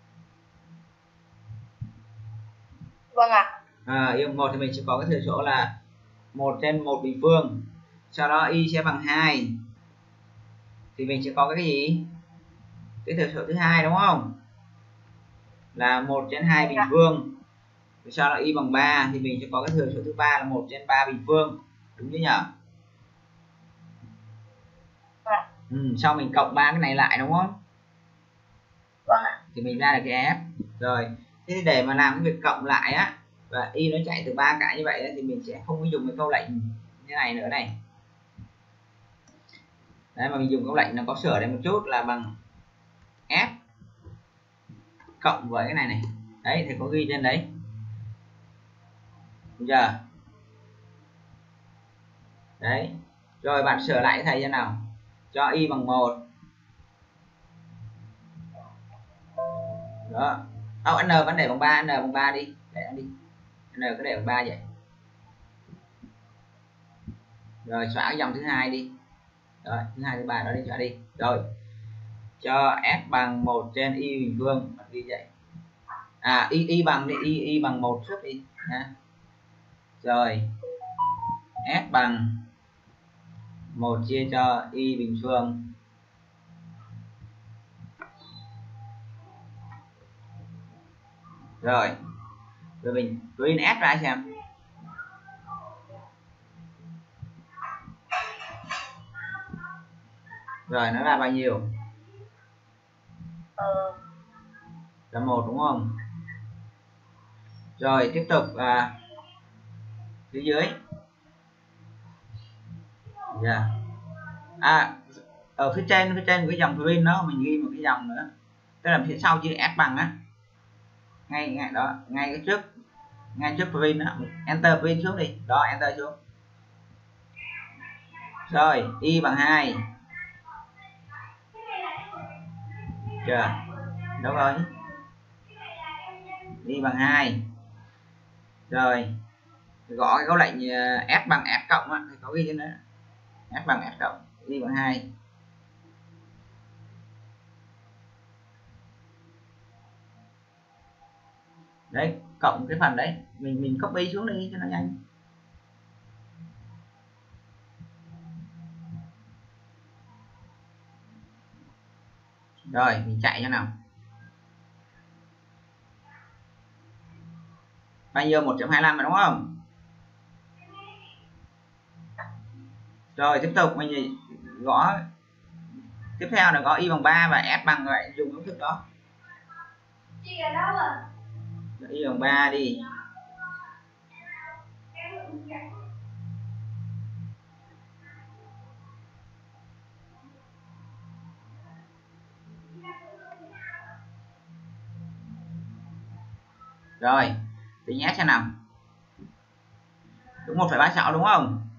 Vâng ạ. À, y bằng một thì mình sẽ có cái thừa số là một trên một bình phương. Sau đó y sẽ bằng hai thì mình sẽ có cái gì? Cái thừa số thứ hai đúng không? Là một trên hai bình phương. Sau đó y bằng ba thì mình sẽ có cái thừa số thứ ba là một trên ba bình phương. Đúng chứ nhỉ? Vâng. Ừ, sau mình cộng ba cái này lại đúng không? Vâng ạ. Thì mình ra được cái F. Rồi, thế để mà làm cái việc cộng lại á và y nó chạy từ ba cái như vậy á, thì mình sẽ không có dùng cái câu lệnh như này nữa này. Đấy, mà mình dùng câu lệnh nó có sửa đây một chút là bằng F cộng với cái này này. Đấy, thì có ghi trên đấy. Được chưa? Đấy. Rồi bạn sửa lại thầy thế nào? Cho y bằng một. Đó. Ô, n vẫn để bằng ba, n bằng ba đi, để nó đi. N cứ để bằng ba vậy. Rồi xóa cái dòng thứ hai đi. Rồi, thứ hai thứ ba đó đi, xóa đi. Rồi. Cho S bằng một trên y bình phương, bạn ghi vậy. À, y y bằng đi, y y bằng một trước đi nha. Rồi. S bằng một chia cho y bình phương Rồi rồi mình print s ra xem. Rồi nó ra bao nhiêu? Ờ, Là một đúng không? Rồi tiếp tục à, phía dưới. Yeah. À ở phía trên phía trên cái dòng print đó mình ghi một cái dòng nữa, tức là phía sau chữ s bằng á, ngay ngay đó, ngay cái trước, ngay trước print đó, enter print xuống đi, đó enter xuống. Rồi y bằng hai. Chưa? Đâu rồi? Y bằng hai. Rồi gõ cái câu lệnh s bằng s cộng á, thì có ghi trên đó s bằng s cộng, y bằng hai. Đấy, cộng cái phần đấy mình mình copy xuống đi cho nó nhanh. Rồi mình chạy cho nào. Bao nhiêu? một chấm hai lăm mà đúng không? Rồi tiếp tục mình gõ tiếp theo là gõ y bằng ba và s bằng, vậy dùng công thức đó. Y bằng ba đi. Rồi tính s cho nào. Đúng một phẩy ba sáu đúng không?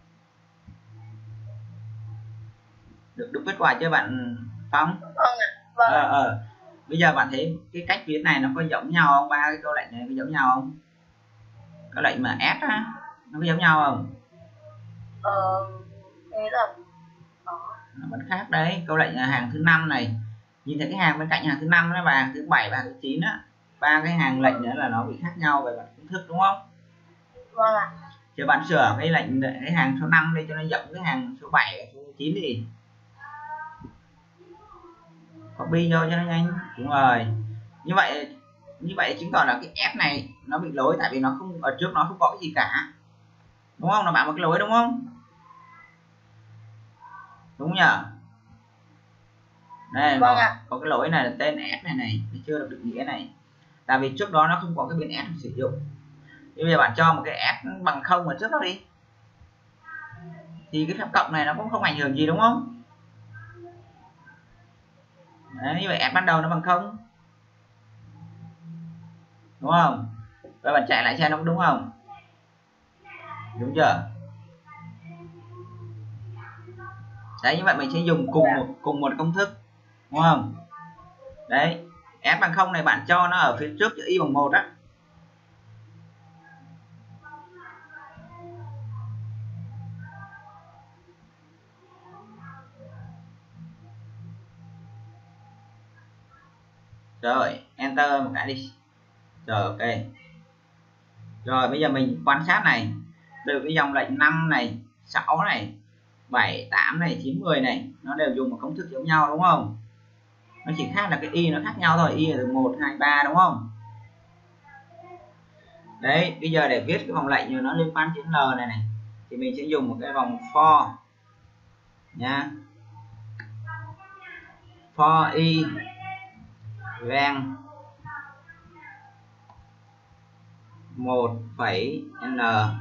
Được được kết quả chưa bạn Phong? vâng ạ. Vâng. Ờ, ờ. Bây giờ bạn thấy cái cách viết này nó có giống nhau không? Ba cái câu lệnh này có giống nhau không? Câu lệnh mà s á, nó có giống nhau không? Ờ, thế là có. Nó vẫn khác đấy. Câu lệnh là hàng thứ năm này, nhìn thấy cái hàng bên cạnh hàng thứ năm đó và hàng thứ bảy và hàng thứ chín á, ba cái hàng lệnh nữa là nó bị khác nhau về mặt công thức đúng không? Vâng ạ. Chứ bạn sửa cái lệnh cái hàng số năm đi cho nó giống cái hàng số bảy số chín đi, copy vô cho nó nhanh. Đúng rồi, như vậy như vậy chứng tỏ là cái S này nó bị lỗi, tại vì nó không, ở trước nó không có cái gì cả đúng không? Nó bảo một cái lỗi đúng không? Đúng nhờ? Đây Vâng có, ạ. có cái lỗi này là tên S này này nó chưa được định nghĩa này, tại vì trước đó nó không có cái biến S sử dụng. Thì bây giờ bạn cho một cái S bằng không ở trước đó đi, thì cái phép cộng này nó cũng không ảnh hưởng gì đúng không? Đấy, như vậy S ban đầu nó bằng không đúng không? Và bạn chạy lại xem nó có đúng không? Đúng chưa? Đấy, như vậy mình sẽ dùng cùng một cùng một công thức đúng không? Đấy, S bằng không này bạn cho nó ở phía trước chữ y bằng một á. Rồi enter một cái đi. Rồi ok. Rồi bây giờ mình quan sát này, từ cái dòng lệnh năm này, sáu này, bảy, tám này, chín, mười này, nó đều dùng một công thức giống nhau đúng không? Nó chỉ khác là cái y nó khác nhau thôi, y là từ một, hai, ba đúng không? Đấy, bây giờ để viết cái vòng lệnh nó liên quan đến L này này thì mình sẽ dùng một cái vòng for nha. For y ven một phẩy n.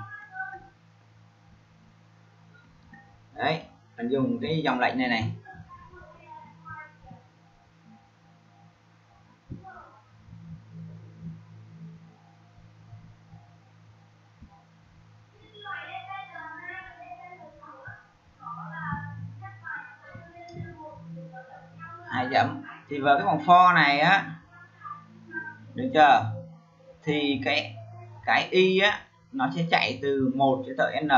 Đấy, mình dùng cái dòng lệnh này này. Hai chấm. Thì vào cái vòng for này á, được chưa? Thì cái cái y á nó sẽ chạy từ một cho tới n.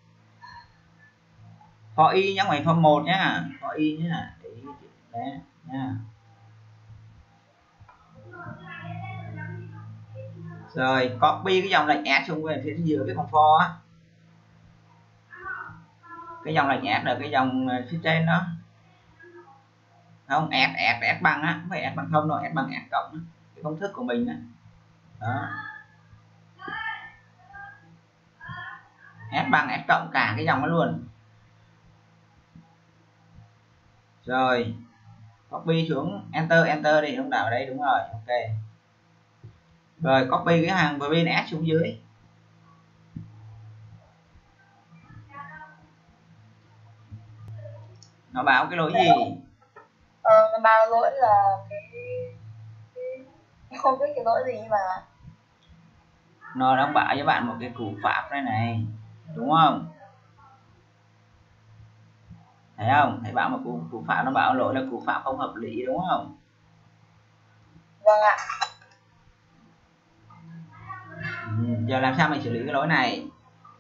For y nhá, ngoài for một nhá, for y nhá. Đấy nha. Rồi copy cái dòng lệnh S xuống về phía dưới cái vòng for á. Cái dòng lệnh S là cái dòng phía trên đó. Không, S S S bằng á, không phải S bằng không đâu, S bằng S cộng á. Cái công thức của mình á. đó, S bằng S cộng cả cái dòng đó luôn. Rồi copy xuống, enter enter đi, lúc nào ở đây đúng rồi. Ok, rồi copy cái hàng vê en ét xuống dưới. Nó báo cái lỗi gì? Ờ, nó báo lỗi là cái, cái không biết cái lỗi gì nhưng mà Nó đang báo cho bạn một cái cú pháp đây này, đúng không? Thấy không? Thấy bảo một cú, cú pháp nó báo lỗi là cú pháp không hợp lý, đúng không? vâng ạ. Ừ, giờ làm sao mình xử lý cái lỗi này?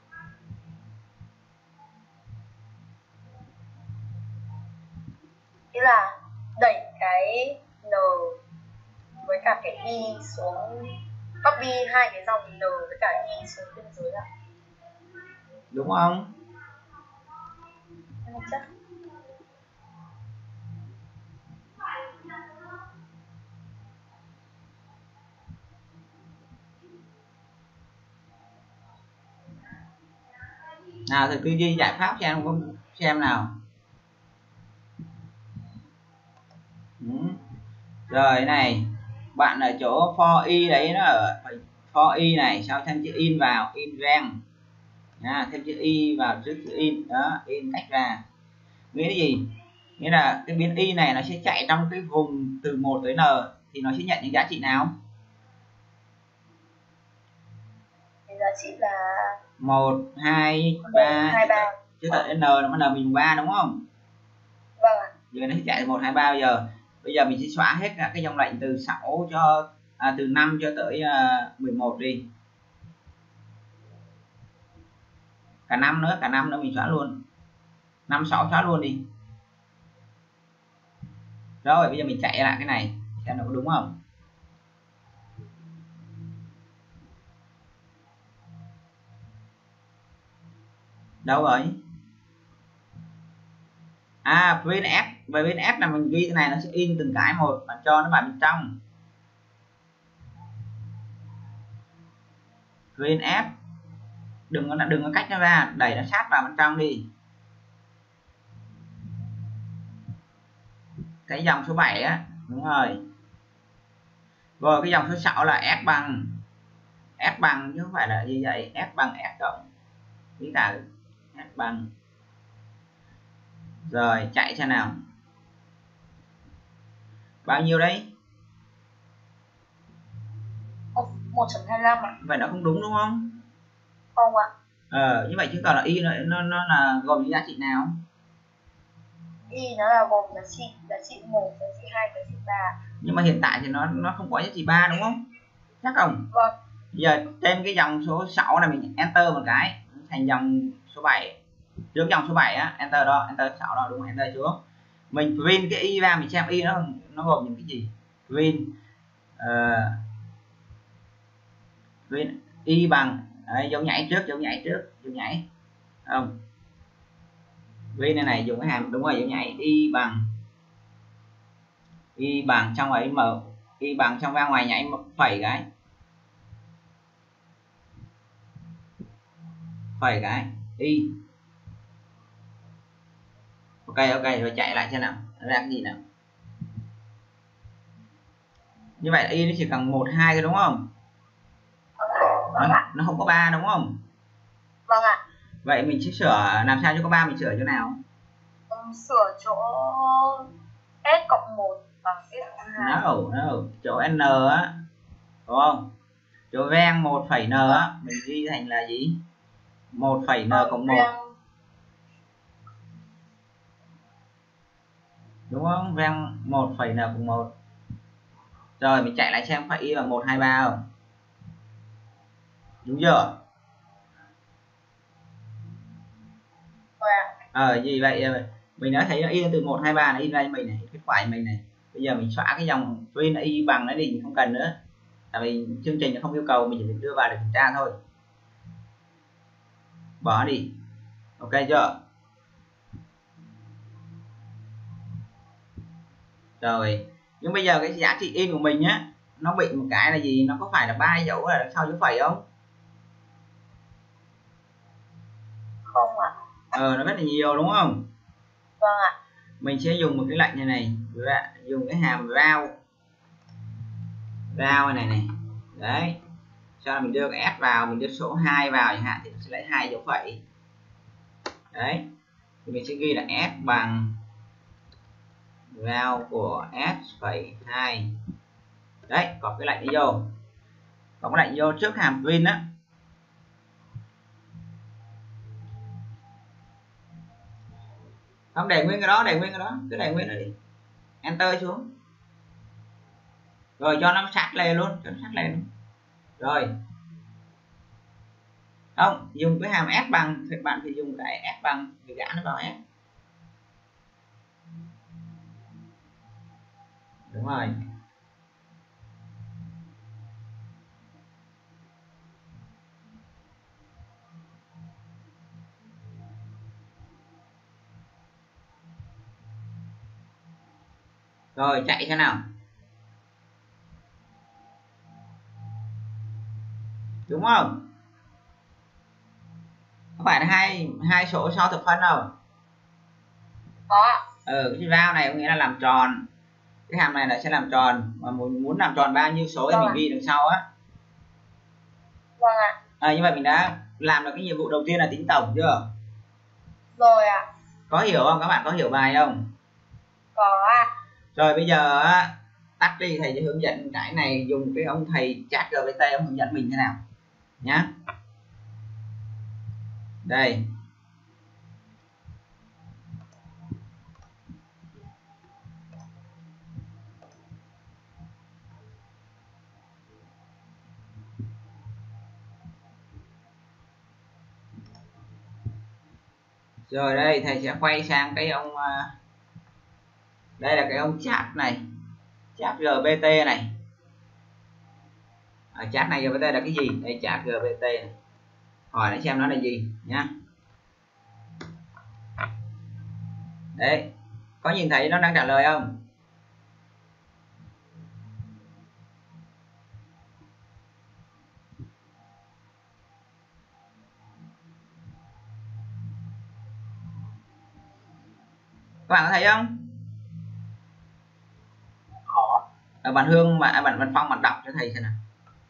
Nghĩa là đẩy cái n với cả cái y xuống, copy hai cái dòng n với cả y xuống bên dưới ạ, Đúng không? không chắc. Nào thì tư duy giải pháp xem xem nào. Ừ. Rồi này, bạn ở chỗ for y đấy, nó ở for y này, sau thêm chữ in vào, in ven nha, thêm chữ y vào trước chữ in đó, in tách ra. Nghĩa là gì? Nghĩa là cái biến y này nó sẽ chạy trong cái vùng từ một tới n thì nó sẽ nhận những giá trị nào? Thì giá trị là một, hai, ba, chứ tại n nó n mình ba đúng không? Vâng ạ. Giờ nó sẽ chạy một, hai, ba. Bây giờ bây giờ mình sẽ xóa hết cả cái dòng lệnh từ sáu cho à, từ năm cho tới uh, mười một đi. Cả năm nữa, cả năm nữa mình xóa luôn. năm, sáu xóa luôn đi. Rồi bây giờ mình chạy lại cái này xem nó có đúng không. Đâu rồi? À, vê en ét, về vê en ét là mình ghi cái này, nó sẽ in từng cái một và cho nó vào bên trong. vê en ét đừng có đừng có cách nó ra, đẩy nó sát vào bên trong đi. Cái dòng số bảy á, đúng rồi. Rồi cái dòng số sáu là S bằng S bằng chứ không phải là gì vậy, S bằng S cộng với cả S bằng. Rồi chạy xem nào. Bao nhiêu đấy? một chấm hai lăm ạ. Vậy nó không đúng đúng không? Không ạ. Ờ, như vậy chứng tỏ là y nó, nó, nó là gồm những giá trị nào? Y nó là gồm giá trị giá trị một, giá trị hai, giá trị ba. Nhưng mà hiện tại thì nó nó không có giá trị ba đúng không? Chắc không? Vâng. Giờ trên cái dòng số sáu này mình enter một cái thành dòng số bảy. Trước dòng số bảy á, enter đó, enter sáu đó, đúng không? Enter xuống. Mình print cái y ra mình xem y nó nó gồm những cái gì. Print uh, print y bằng đấy, dấu nhảy trước, dấu nhảy trước, dấu nhảy. Không. Print này này dùng cái hàm đúng rồi, dấu nhảy y bằng y bằng trong ấy mở y bằng trong ra ngoài nhảy một phẩy cái. Phẩy cái y. Ok ok, rồi chạy lại xem nào, nó ra cái gì nào. Như vậy là y nó chỉ cần một, hai thôi đúng không? Vâng ạ. Nó không có ba đúng không? Vâng ạ. Vậy mình sẽ sửa làm sao cho có ba, mình sửa chỗ nào? Um, sửa chỗ S cộng một bằng S cộng hai. No, no, chỗ n á, đúng không? Chỗ ven một phẩy n á, mình ghi thành là gì? một phẩy n cộng một. Đúng không? Ven một phẩy n cộng một. Rồi mình chạy lại xem phải y bằng một, hai, ba không? Đúng chưa? Ờ à, gì vậy mình đã thấy nó in từ một, hai, ba nó in ra cho mình này, kết quả cho mình này. Bây giờ mình xóa cái dòng print y bằng nó đi, mình không cần nữa. Tại vì chương trình nó không yêu cầu, mình chỉ đưa vào để kiểm tra thôi. Bỏ đi. Ok chưa? Rồi, nhưng bây giờ cái giá trị in của mình nhá, nó bị một cái là gì, nó có phải là ba dấu ở đằng sau dấu phẩy không? Không ạ. Ờ nó rất là nhiều đúng không? Vâng ạ. Mình sẽ dùng một cái lệnh này này, dùng cái hàm round round này này đấy, cho mình đưa cái s vào, mình đưa số hai vào chẳng hạn thì nó sẽ lấy hai dấu phẩy đấy, thì mình sẽ ghi là s bằng round của s phẩy hai đấy, có cái lệnh đi vô, có cái lệnh vô trước hàm print á. Không, để nguyên cái đó, để nguyên cái đó, cứ để nguyên nó đi, enter xuống rồi cho nó sát lên luôn, cho nó sát lên luôn. Rồi không dùng cái hàm s bằng thì bạn thì dùng cái s bằng thì gã nó vào s, đúng rồi. Rồi chạy thế nào, đúng không? Có phải là hai hai số sau thập phân đâu? Có. Ừ, cái round này có nghĩa là làm tròn, cái hàm này là sẽ làm tròn, mà muốn muốn làm tròn bao nhiêu số thì mình ghi đằng sau á. Vâng ạ. À, như vậy mình đã làm được cái nhiệm vụ đầu tiên là tính tổng chưa? Rồi ạ. À. Có hiểu không? Các bạn có hiểu bài không? Có ạ. À. Rồi bây giờ tắt đi, thầy sẽ hướng dẫn cái này dùng cái ông thầy chat giê pê tê ông hướng dẫn mình thế nào nhá. Đây. Rồi đây thầy sẽ quay sang cái ông, đây là cái ông chat này, chat giê pê tê này. À, chat này giê pê tê là cái gì? Đây chat giê pê tê này. Hỏi nó xem nó là gì nhá. Đấy, có nhìn thấy nó đang trả lời không? Các bạn có thấy không? Có. Ở bạn Hương và bạn Văn Phong bạn đọc cho thầy xem nào.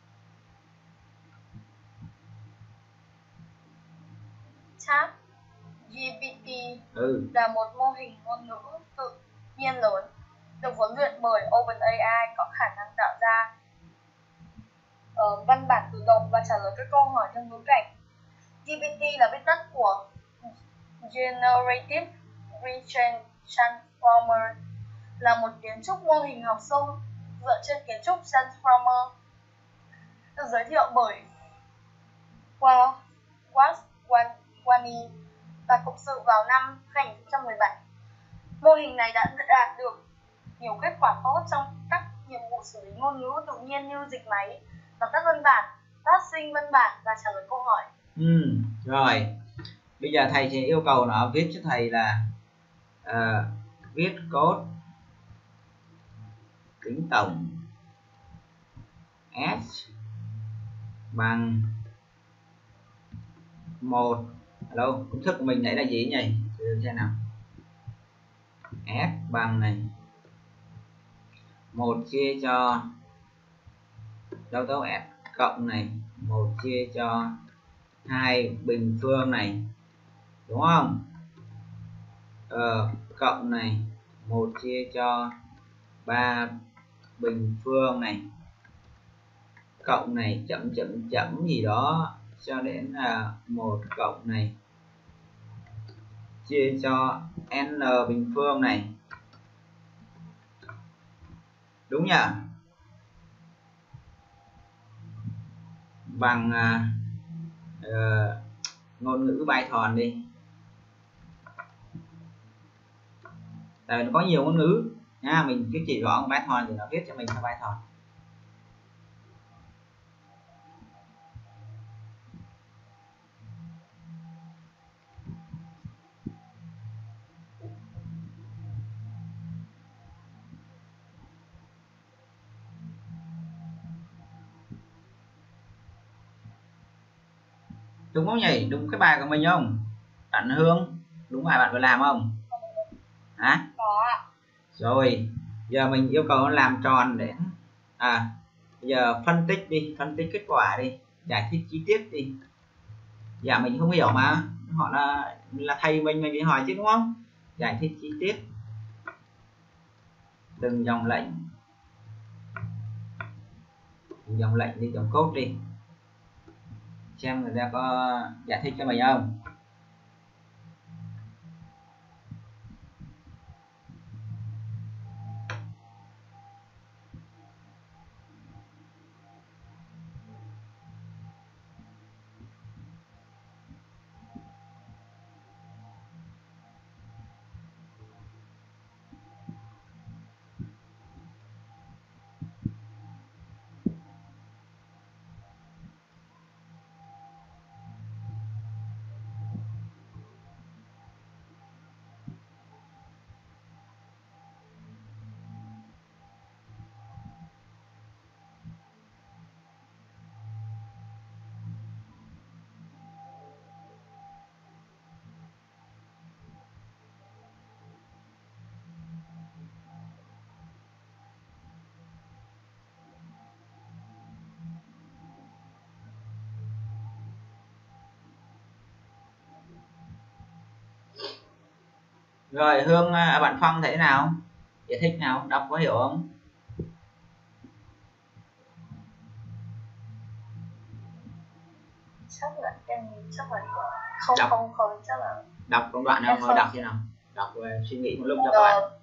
Chat giê pê tê ừ. là một mô hình ngôn ngữ tự nhiên lớn được huấn luyện bởi OpenAI, có khả năng tạo ra uh, văn bản tự động và trả lời các câu hỏi trong ngữ cảnh. giê pê tê là viết tắt của Generative Pre-trained Transformer, là một kiến trúc mô hình học sâu dựa trên kiến trúc Transformer, được giới thiệu bởi Waswani và cộng sự vào năm hai nghìn không trăm mười bảy. Mô hình này đã đạt được nhiều kết quả tốt trong các nhiệm vụ xử lý ngôn ngữ tự nhiên như dịch máy, đọc các văn bản, phát sinh văn bản và trả lời câu hỏi. Ừ, rồi. Bây giờ thầy sẽ yêu cầu nó viết cho thầy là uh, viết code tính tổng s bằng một. Hello, công thức của mình nãy là gì nhỉ? Thử xem nào. S bằng này một chia cho dấu dấu s cộng này, một chia cho hai bình phương này, đúng không? Ờ, cộng này, một chia cho ba bình phương này, cộng này chấm chấm chấm gì đó cho đến là một cộng này chia cho n bình phương này, đúng nhỉ? Bằng uh, uh, ngôn ngữ Python đi, tại vì nó có nhiều ngôn ngữ nha, mình cứ chỉ rõ Python thì nó viết cho mình theo Python. đúng không nhỉ? Đúng cái bài của mình không Đặng Hương? Đúng bài bạn vừa làm không hả? Có ạ. Rồi giờ mình yêu cầu nó làm tròn để à bây giờ phân tích đi, phân tích kết quả đi, giải thích chi tiết đi. Dạ mình không hiểu mà, họ là là thầy mình mình phải hỏi chứ đúng không? Giải thích chi tiết từng dòng lệnh, từng dòng lệnh đi, dòng code đi, xem người ta có giải thích cho mình không. Rồi Hương à, bạn Phong thấy thế nào, giải thích nào, đọc có hiểu không? Chắc là em chắc là không Đọc. không không chắc là Đọc trong đoạn nào em ngồi không. đọc thế nào, đọc về suy nghĩ một lúc cho các bạn. Ờ,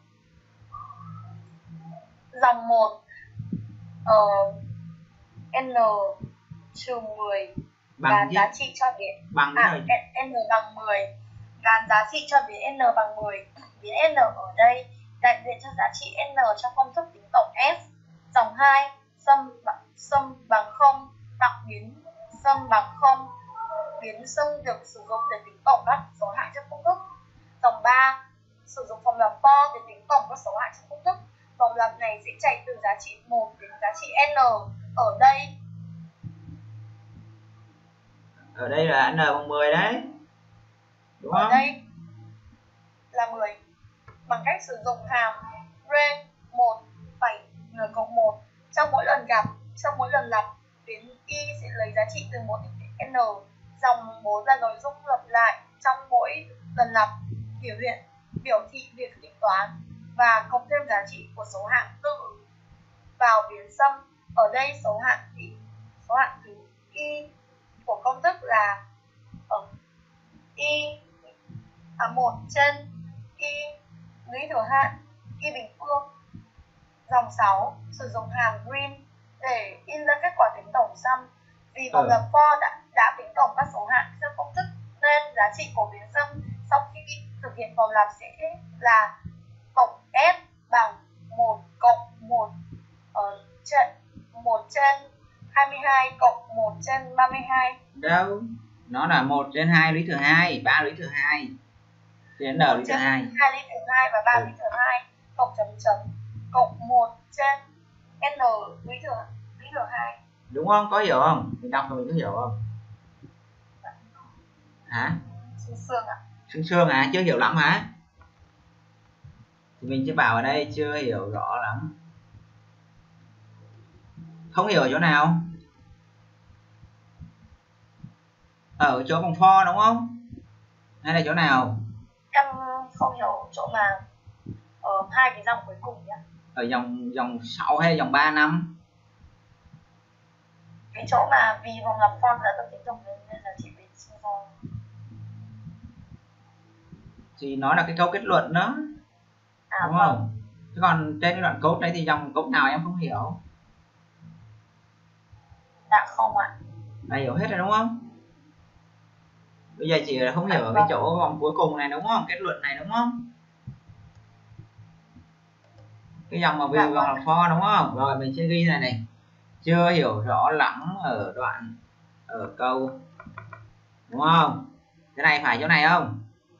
dòng một ờ, n trừ mười Bằng gán gì? giá trị cho biến Bằng à, rồi. n bằng mười, gán giá trị cho biến n bằng mười. Biến n ở đây đại diện cho giá trị n trong công thức tính tổng S. Dòng hai sum bằng sum bằng không, tạo biến sum bằng không. Biến sum được sử dụng để tính tổng các số hạng trong công thức. Dòng ba sử dụng vòng lặp for để tính tổng các số hạng trong công thức. Vòng lặp này sẽ chạy từ giá trị một đến giá trị n. Ở đây Ở đây là n bằng mười đấy, đúng ở không? đây là mười bằng cách sử dụng hàm range một phẩy n cộng một. Trong mỗi lần gặp, trong mỗi lần lặp, biến y sẽ lấy giá trị từ một đến n. Dòng bốn là nội dung lặp lại trong mỗi lần lặp, biểu hiện biểu thị việc tính toán và cộng thêm giá trị của số hạng tự vào biến sum. Ở đây số hạng y, số hạng thứ y của công thức là ở y à, một trên y lũy thừa hạn y bình phương. Dòng sáu sử dụng hàm green để in ra kết quả tính tổng sum. Vì vòng lặp for đã, đã tính tổng các số hạng trong công thức nên giá trị của biến sum sau khi thực hiện vòng lặp sẽ là cộng S bằng một cộng một ở trên một trên hai mươi hai cộng một trên ba mươi hai. Đâu, nó là một trên hai lũy thừa hai, ba lũy thừa hai, trên n lũy thừa hai, hai lũy thừa hai và ba ừ. lũy thừa hai cộng chấm chấm cộng một trên n lũy thừa lũy thừa hai. Đúng không? Có hiểu không? Mình đọc rồi mình có hiểu không? Hả? Sương sương ạ. Sương sương à? Chưa hiểu lắm hả? Thì mình sẽ bảo ở đây chưa hiểu rõ lắm. Không hiểu ở chỗ nào? Ở chỗ vòng for đúng không? Hay là chỗ nào? Em không hiểu chỗ mà ở hai cái dòng cuối cùng nhá. Ở dòng dòng sáu hay dòng ba năm? Cái chỗ mà vì vòng lặp for là tập tính tổng nên là chỉ bị sinh for. Thì nó là cái câu kết luận đó, À, đúng vâng. không? Chứ còn trên cái đoạn code đấy thì dòng code nào em không hiểu? Dạ không ạ. Là hiểu hết rồi đúng không? Bây giờ chỉ là không hiểu À, ở vâng. cái chỗ vòng cuối cùng này đúng không? Kết luận này đúng không? Cái dòng mà vì Dạ, vòng vâng. là for đúng không? Rồi mình sẽ ghi này này. Chưa hiểu rõ lắm ở đoạn ở câu, đúng không? Cái này phải chỗ này không?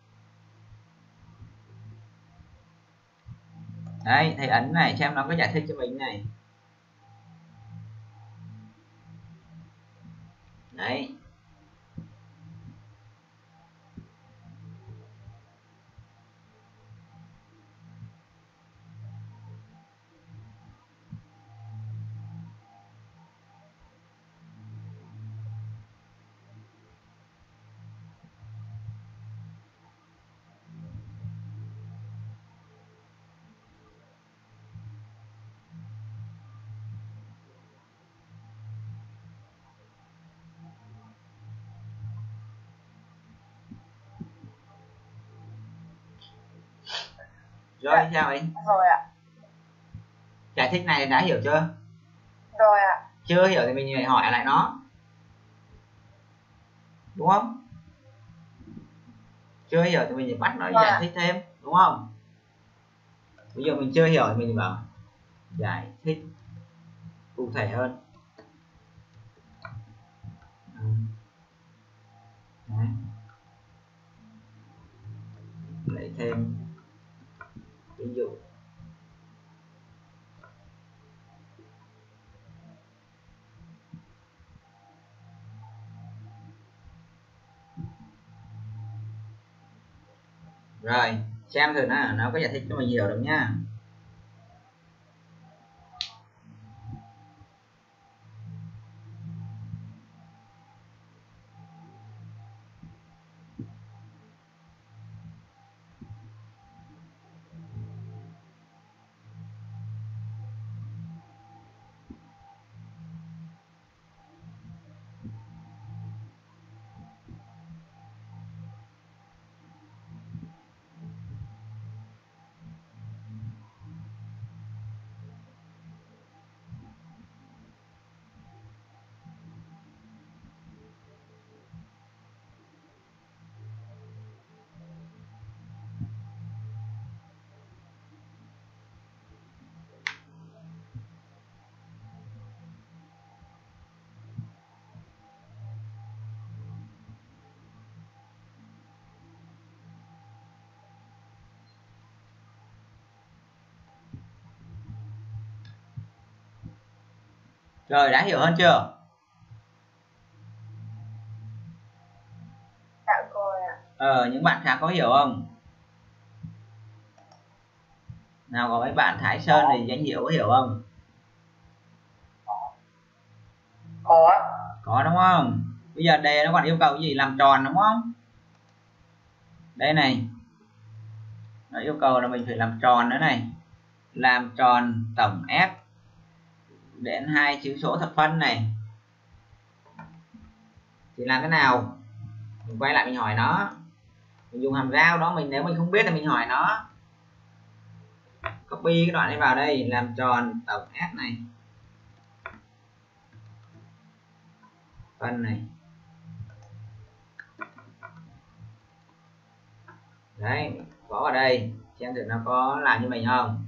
Đấy, thầy ấn này xem nó có giải thích cho mình này. Đấy. Rồi Dạ. sao ấy? Rồi ạ. Giải thích này đã hiểu chưa? Rồi ạ. Chưa hiểu thì mình phải hỏi lại nó, đúng không? Chưa hiểu thì mình phải bắt nó Vâng giải ạ. thích thêm, đúng không? Bây giờ mình chưa hiểu thì mình bảo giải thích cụ thể hơn. Đấy. Lấy thêm ví dụ. Rồi xem thử nó nó có giải thích cho mình hiểu được nhá. Rồi đã hiểu hơn chưa? Dạ rồi ạ. Ờ, những bạn khác có hiểu không? Nào có mấy bạn Thái Sơn thì Danh Hiểu có hiểu không? Có. Có đúng không? Bây giờ đề nó còn yêu cầu cái gì? Làm tròn đúng không? Đây này, nó yêu cầu là mình phải làm tròn nữa này. Làm tròn tổng f đến hai chữ số thập phân này. Thì làm thế nào? Mình quay lại mình hỏi nó. Mình dùng hàm giao đó, mình nếu mình không biết thì mình hỏi nó. Copy cái đoạn này vào đây, làm tròn tổng f này. Phân này. Đấy, có ở đây, xem thử nó có làm như mình không.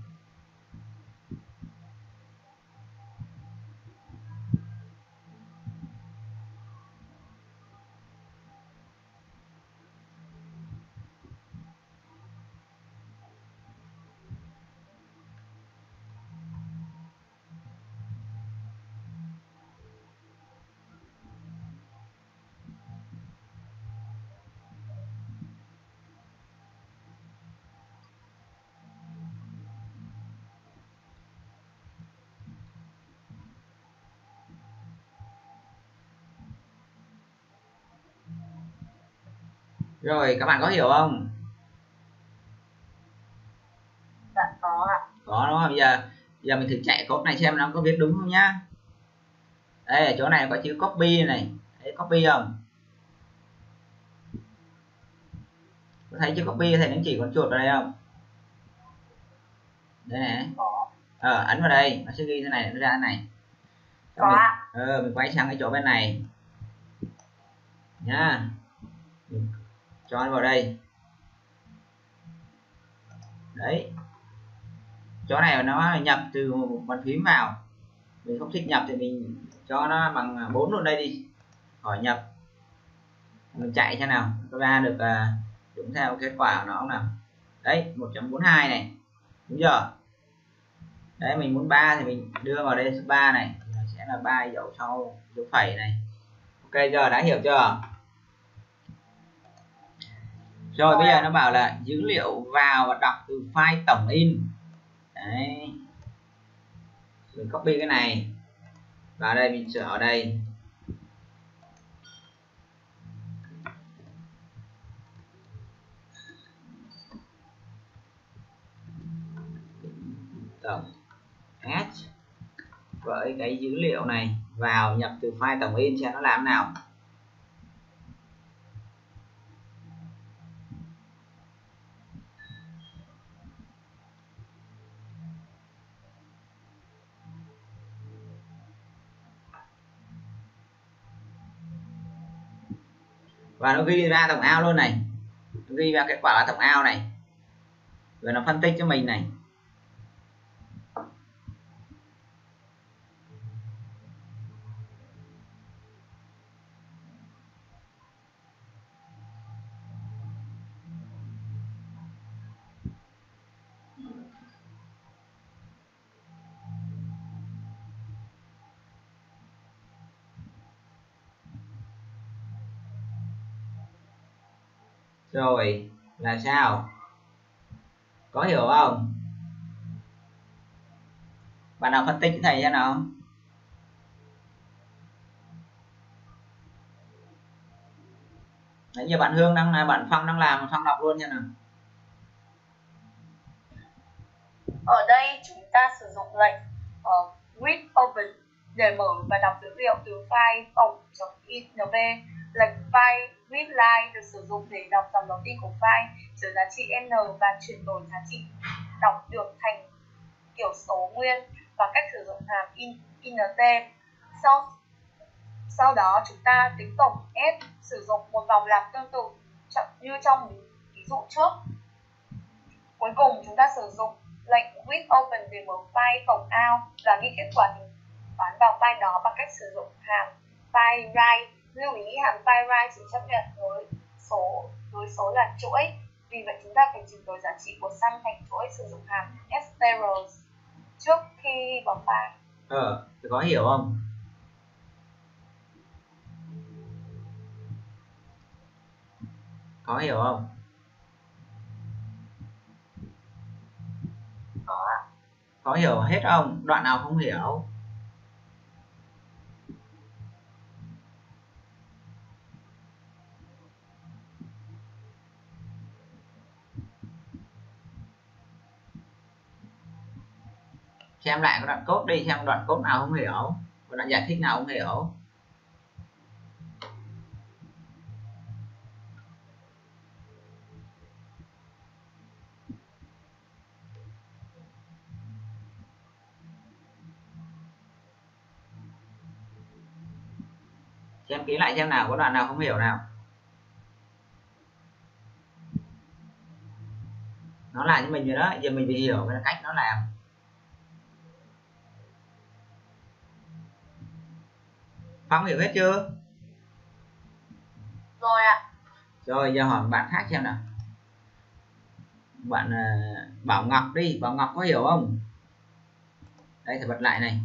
Rồi các bạn có hiểu không? Dạ có ạ. Có đúng không? Bây giờ, bây giờ mình thử chạy code này xem nó có viết đúng không nhá. Đây ở chỗ này có chữ copy này. Thấy copy không? Có thấy chữ copy, thấy những chỉ con chuột vào đây không? Đây này. Ờ, ấn vào đây nó sẽ ghi thế này, nó ra thế này. Có mình, ạ. ờ, mình quay sang cái chỗ bên này nhá, mình cho nó vào đây. Đấy, chỗ này nó nhập từ một bàn phím vào, mình không thích nhập thì mình cho nó bằng bốn luôn đây đi, khỏi nhập. Mình chạy xem nào có ra được uh, đúng theo kết quả của nó không nào. Đấy, một chấm bốn hai này, đúng chưa? Đấy, mình muốn ba thì mình đưa vào đây số ba này, nó sẽ là ba dấu sau dấu phẩy này. Ok giờ đã hiểu chưa? Rồi bây giờ nó bảo là dữ liệu vào và đọc từ file tổng in. Đấy, mình copy cái này vào đây, mình sửa ở đây. Tổng s với cái dữ liệu này vào nhập từ file tổng in xem nó làm nào. và nó ghi ra tổng ao luôn này, nó ghi ra kết quả là tổng ao này, rồi nó phân tích cho mình này. Rồi là sao, có hiểu không? Bạn nào phân tích cái thầy cho nào? Nãy giờ bạn Hương đang là bạn Phong đang làm, Phong đọc luôn nha nào. Ở đây chúng ta sử dụng lệnh uh, read open để mở và đọc dữ liệu từ file tổng.inv. Lệnh file readline được sử dụng để đọc dòng đầu tiên của file, chứa giá trị n và chuyển đổi giá trị đọc được thành kiểu số nguyên và cách sử dụng hàm in, int. Sau sau đó chúng ta tính tổng s sử dụng một vòng lặp tương tự như trong ví dụ trước. Cuối cùng chúng ta sử dụng lệnh read open để mở file tổng out và ghi kết quả tính toán vào file đó bằng cách sử dụng hàm file write. Lưu ý hàm file write chỉ chấp nhận với số với số là chuỗi, vì vậy chúng ta phải chuyển đổi giá trị của sum thành chuỗi sử dụng hàm strls trước khi ghi vào file. Ờ, có hiểu không? Có hiểu không? Có. Có hiểu hết không? Đoạn nào không hiểu? Xem lại cái đoạn code đi, xem đoạn code nào không hiểu, đoạn giải thích nào không hiểu. Xem kỹ lại xem nào, có đoạn nào không hiểu nào. Nó làm cho mình rồi đó, giờ mình phải hiểu cái cách nó làm. Phong hiểu hết chưa? Rồi ạ. Rồi giờ hỏi bạn khác xem nào. Bạn uh, Bảo Ngọc đi, Bảo Ngọc có hiểu không? Đây thầy bật lại này.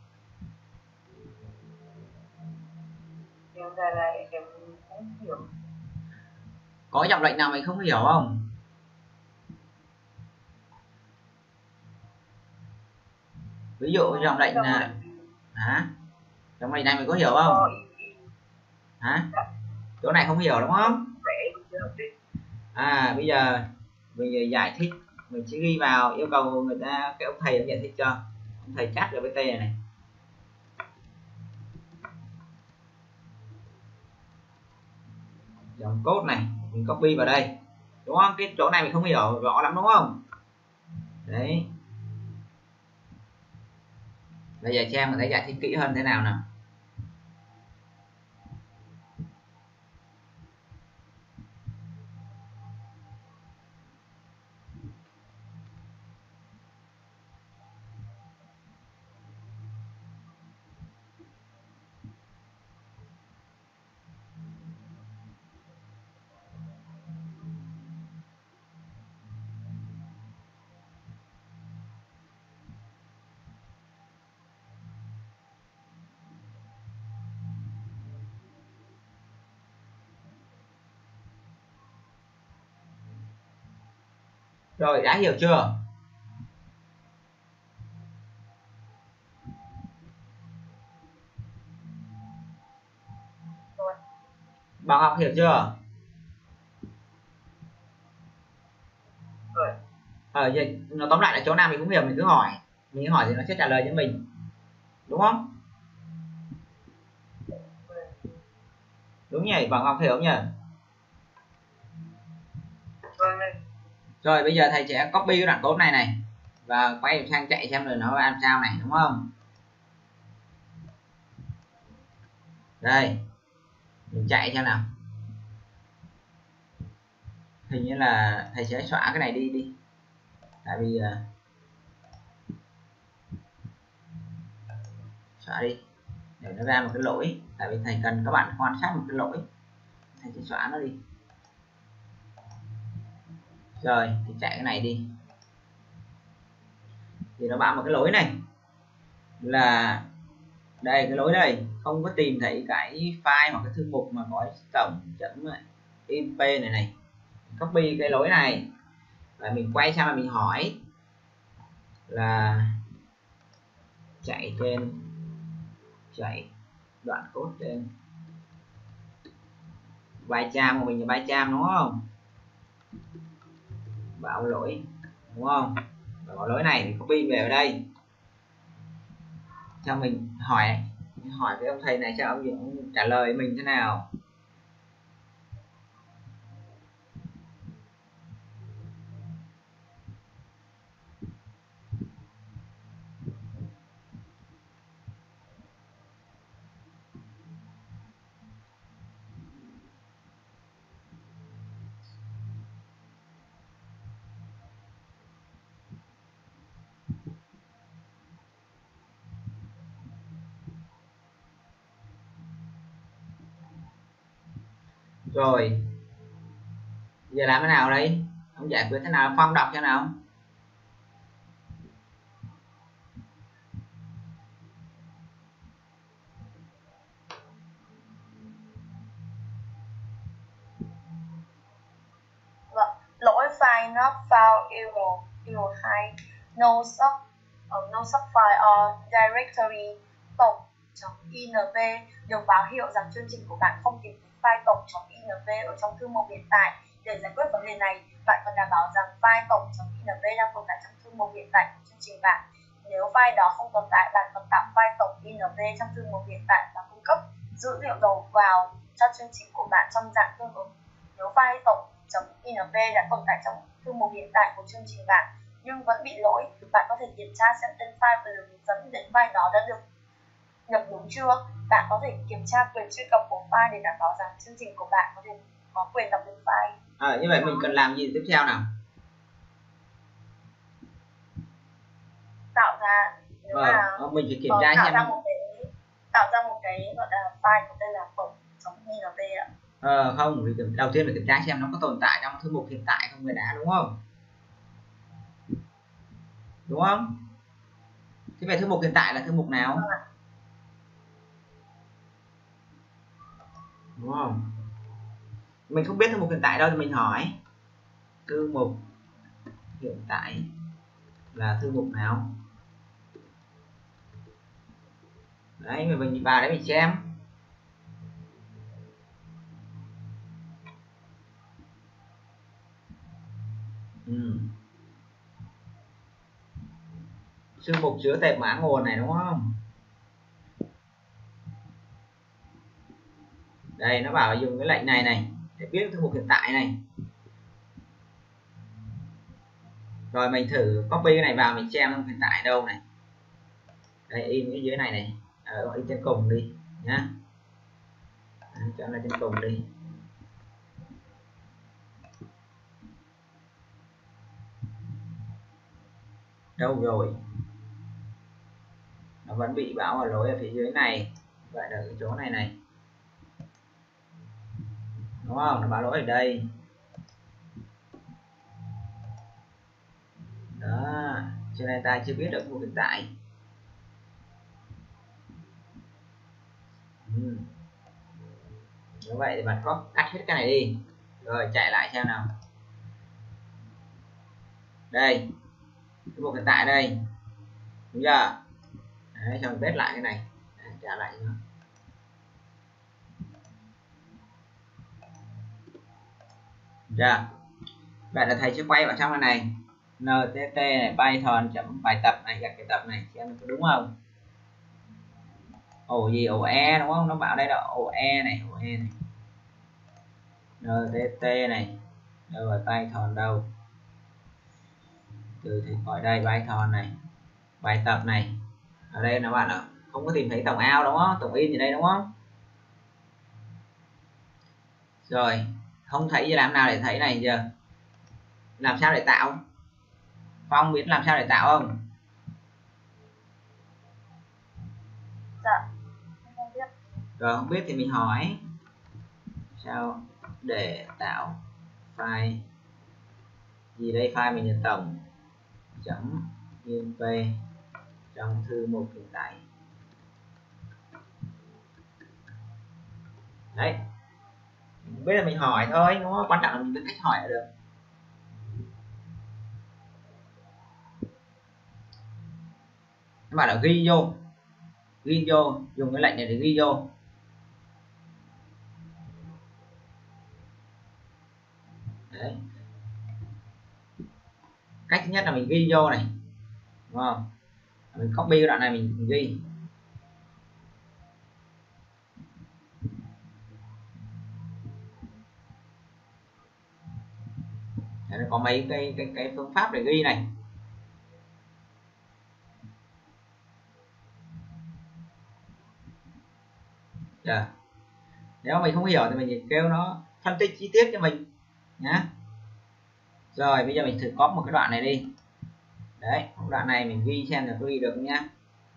Em ra lại em không hiểu. Có dòng lệnh nào mình không hiểu không? Ví dụ dòng lệnh là hả? Dòng lệnh này mình có hiểu không? Hả? Chỗ này không hiểu đúng không? À bây giờ mình giải thích, mình sẽ ghi vào, yêu cầu người ta, cái ông thầy ông giải thích cho. Ông thầy chat ở bên tây này này. Dòng code này mình copy vào đây, đúng không? Cái chỗ này mình không hiểu rõ lắm đúng không? Đấy. Bây giờ xem mình thấy giải thích kỹ hơn thế nào nào. Rồi đã hiểu chưa? Rồi. Bảo Ngọc hiểu chưa? Rồi. Ờ, giờ nó tóm lại là chỗ nào mình cũng hiểu mình cứ hỏi, mình cứ hỏi thì nó sẽ trả lời cho mình, đúng không? Đúng nhỉ, Bảo Ngọc hiểu không nhỉ? Vâng. Rồi bây giờ thầy sẽ copy cái đoạn code này này và quay sang chạy xem rồi nó làm sao này, đúng không? Đây mình chạy xem nào. hình như là thầy sẽ xóa cái này đi đi, tại vì uh, xóa đi để nó ra một cái lỗi, tại vì thầy cần các bạn quan sát một cái lỗi, thầy sẽ xóa nó đi. Rồi thì chạy cái này đi, thì nó báo một cái lỗi này là đây, cái lỗi đây không có tìm thấy cái file hoặc cái thư mục mà có tổng chấm imp này này. Copy cái lỗi này và mình quay sang là mình hỏi là chạy trên chạy đoạn code trên bài trang của mình là bài trang đúng không, bảo lỗi đúng không, bảo lỗi này thì copy về ở đây cho mình hỏi hỏi cái ông thầy này cho ông, ông trả lời mình thế nào. Rồi giờ làm thế nào đây, ông giải quyết thế nào, Phong đọc thế nào. Lỗi file not found error error hai no sub uh, no sub file or directory tổng.inv được báo hiệu rằng chương trình của bạn không tìm thấy file tổng.inv ở trong thư mục hiện tại. Để giải quyết vấn đề này, bạn cần đảm bảo rằng file tổng.inv đang tồn tại trong thư mục hiện tại của chương trình bạn. Nếu file đó không tồn tại, bạn cần tạo file tổng.inv trong thư mục hiện tại và cung cấp dữ liệu đầu vào cho chương trình của bạn trong dạng tương ứng. Nếu file tổng.inv đã tồn tại trong thư mục hiện tại của chương trình bạn nhưng vẫn bị lỗi, bạn có thể kiểm tra xem tên file và đường hướng dẫn đến file đó đã được nhập đúng chưa. Bạn có thể kiểm tra quyền truy cập của file để đảm bảo rằng chương trình của bạn có thể có quyền đọc được file. À, như vậy mình cần làm gì tiếp theo nào? Tạo ra nếu ờ, là mình phải kiểm tra tạo xem ra một cái tạo ra một cái gọi là file có tên là tổng.inv ạ. Ờ, không, vì đầu tiên phải kiểm tra xem nó có tồn tại trong thư mục hiện tại không người đã, đúng không? Đúng không? Thế về thư mục hiện tại là thư mục nào? Vâng ạ. Đúng không? Mình không biết thư mục hiện tại đâu thì mình hỏi thư mục hiện tại là thư mục nào. Đấy, mình vào đấy mình xem. Ừ. Thư mục chứa tệp mã nguồn này đúng không? Đây nó bảo dùng cái lệnh này này để biết thư mục hiện tại này. Rồi mình thử copy cái này vào mình xem thư mục hiện tại đâu này. Đây in cái dưới này này, ở in trên cùng đi nhá. Đấy, cho nó trên cùng đi. Đâu rồi? Nó vẫn bị báo ở lỗi ở phía dưới này, vậy là cái chỗ này này. Đúng không? Nó báo lỗi ở đây. Đó, cho nên ta chưa biết được một hiện tại. Ừ. Như vậy thì bạn có cắt hết cái này đi. Rồi chạy lại xem nào. Đây, cái một hiện tại đây. Đúng chưa? Đấy, xong test lại cái này. Đấy, trả lại nữa. Chưa? Vậy là thầy sẽ quay vào trong cái này. ntt này, python chấm bài tập này, gạch bài tập này xem có đúng không? Ổ gì, ổ e đúng không? Nó bảo đây là ổ e này, ổ e này. ntt này. Đâu rồi python đâu? Từ thì khỏi đây, python này, bài tập này. Ở đây nó bạn ạ, không có tìm thấy tổng out đúng không? Tổng in ở đây đúng không? Rồi, không thấy giờ làm nào để thấy này giờ. làm sao để tạo? Phong biết làm sao để tạo không? Dạ không biết. Rồi không biết thì mình hỏi sao để tạo file gì đây, file mình là tổng chấm inp trong thư mục hiện tại. Đấy, không biết là mình hỏi thôi, đúng không? Quan trọng là mình biết cách hỏi là được. Các bạn là ghi vô, ghi vô, dùng cái lệnh này để ghi vô. Đấy. Cách thứ nhất là mình ghi vô này, đúng không? Mình copy cái đoạn này mình, mình ghi. Đấy, nó có mấy cái, cái cái phương pháp để ghi này. Yeah. Nếu mình không hiểu thì mình kêu nó phân tích chi tiết cho mình nhá. Rồi bây giờ mình thử copy một cái đoạn này đi. Đấy, đoạn này mình ghi xem là tôi ghi được không nhá.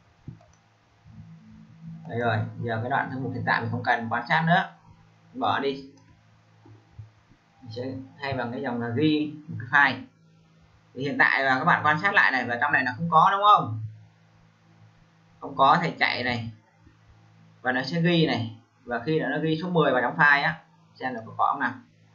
Đây rồi, giờ cái đoạn thư mục hiện tại mình không cần quan sát nữa, bỏ đi. Mình sẽ thay bằng cái dòng là ghi một cái file. Thì hiện tại là các bạn quan sát lại này, và trong này là không có, đúng không? Không có thì chạy này và nó sẽ ghi này, và khi nó ghi số mười vào trong file á, xem là có có không nào.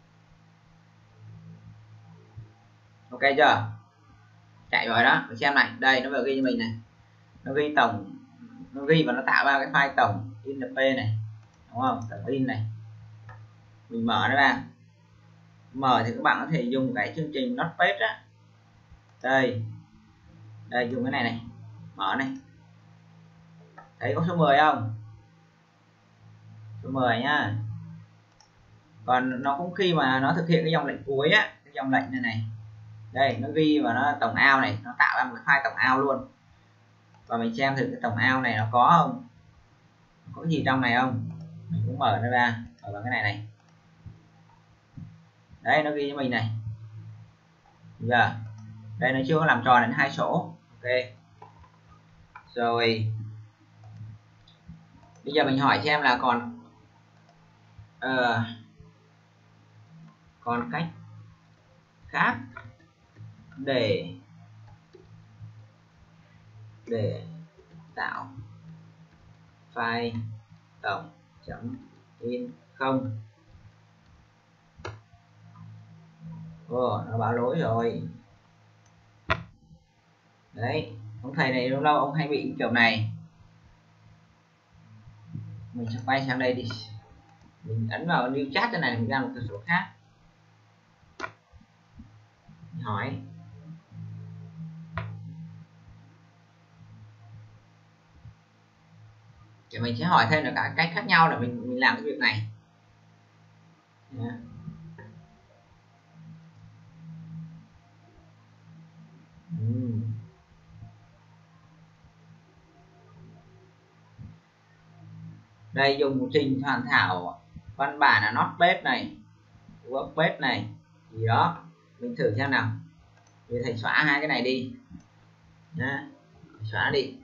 Ok chưa? Chạy rồi đó, mình xem này, đây nó vừa ghi cho mình này, nó ghi tổng, nó ghi và nó tạo ra cái file tổng inp này, đúng không? Tổng in này, mình mở nó ra. Mở thì các bạn có thể dùng cái chương trình Notepad á, đây đây dùng cái này này, mở này, thấy có số mười không? Số mười nhá. Còn nó cũng khi mà nó thực hiện cái dòng lệnh cuối á, cái dòng lệnh này này, đây nó ghi và nó tổng out này, nó tạo ra một cái file tổng out luôn. Và mình xem thử cái tổng out này nó có không, có gì trong này không. Mình cũng mở nó ra, mở vào cái này này, đấy nó ghi cho mình này. Giờ đây nó chưa có làm tròn đến hai số. Ok rồi, bây giờ mình hỏi xem là còn uh, còn cách khác để để tạo file tổng chấm in không. Ồ, nó báo lỗi rồi. Đấy, ông thầy này lâu lâu ông hay bị kiểu này. Mình sẽ quay sang đây đi, mình ấn vào new chat cái này, mình ra một cái số khác. Mình hỏi thì mình sẽ hỏi thêm là cả cách khác nhau để mình mình làm cái việc này. Yeah. Uhm. Đây dùng một trình hoàn thảo văn bản là Notepad này, Wordpad này gì đó, mình thử xem nào. Thì thầy xóa hai cái này đi nhá, xóa đi.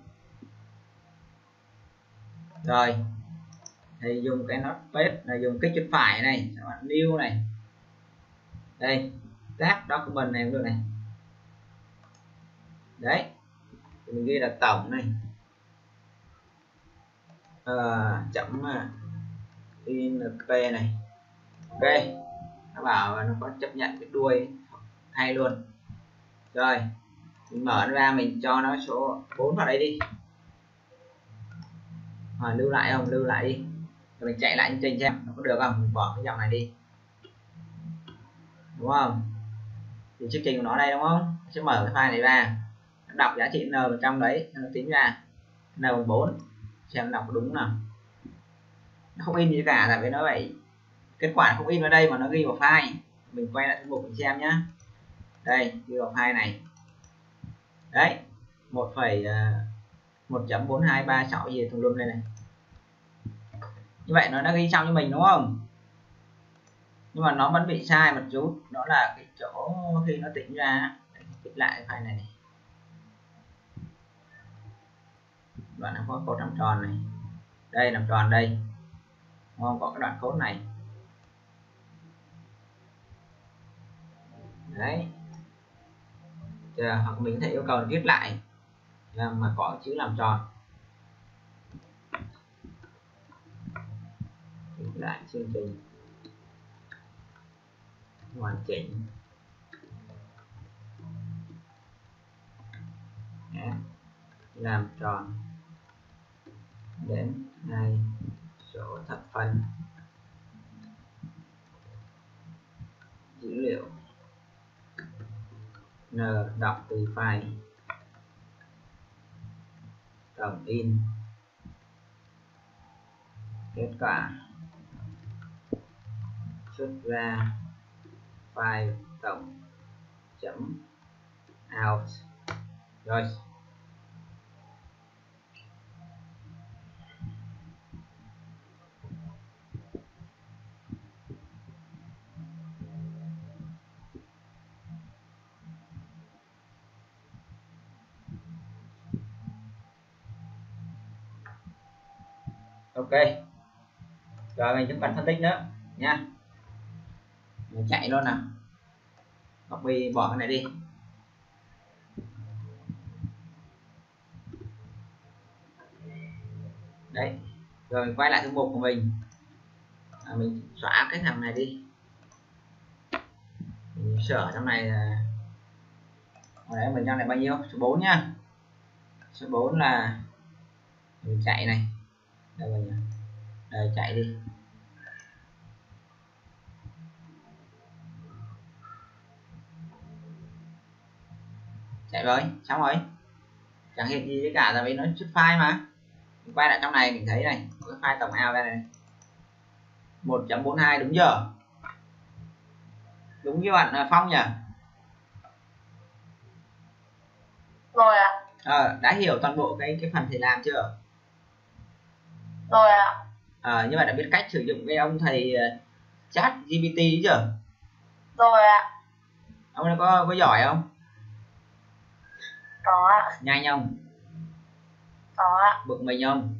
Rồi thầy dùng cái Notepad là dùng kích chuột phải này, các bạn new này, đây tab document này cũng được này. Đấy thì mình ghi là tổng này, uh, chấm inp này. Ok, nó bảo nó có chấp nhận cái đuôi hay luôn. Rồi mình mở nó ra, mình cho nó số bốn vào đây đi. Rồi lưu lại không, lưu lại đi. Rồi mình chạy lại chương trình xem nó có được không, mình bỏ cái dòng này đi, đúng không? Thì chương trình của nó đây, đúng không? Mình sẽ mở cái file này ra, đọc giá trị n ở trong đấy, nó tính ra n bằng bốn, xem nó đọc đúng nào. Nó không in gì cả, tại vì nó vậy, kết quả không in vào đây mà nó ghi vào file. Mình quay lại thư mục mình xem nhá, đây ghi vào file này. Đấy, một phẩy một chấm bốn hai ba sáu gì thùng lum đây này. Như vậy nó đã ghi xong cho mình, đúng không? nhưng mà nó vẫn bị sai một chút, đó là cái chỗ khi nó tỉnh ra. Kích lại cái file này, này. Đoạn nó có cột làm tròn này, đây làm tròn đây, không có cái đoạn code này đấy, chờ hoặc mình có thể yêu cầu viết lại mà có chữ làm tròn, viết lại chương trình hoàn chỉnh. Đấy. Làm tròn đến hai số thập phân dữ liệu n đọc từ file tổng in, kết quả xuất ra file tổng chấm out. Rồi ok, rồi mình chúng cần phân tích nữa nha. Mình chạy luôn nào, copy bỏ cái này đi. Đấy, rồi mình quay lại thư mục của mình, à, mình xóa cái thằng này đi, mình sửa trong này là đấy, mình trong này bao nhiêu, số bốn nhá, số bốn là mình chạy này, đây bao nhiêu, đây chạy đi, chạy rồi, xong rồi, chẳng hiện gì với cả, tại vì nó xuất file mà. Mình quay lại trong này mình thấy này, cái file tổng out đây này, một chấm bốn hai đúng chưa, đúng như bạn Phong nhỉ? Rồi ạ. À, đã hiểu toàn bộ cái cái phần thầy làm chưa? Rồi ạ. À, như bạn đã biết cách sử dụng cái ông thầy uh, chat giê pê tê chưa? Rồi ạ. Ông ấy có có giỏi không? Có ạ. Nhanh không? Có ạ. Bực mình không?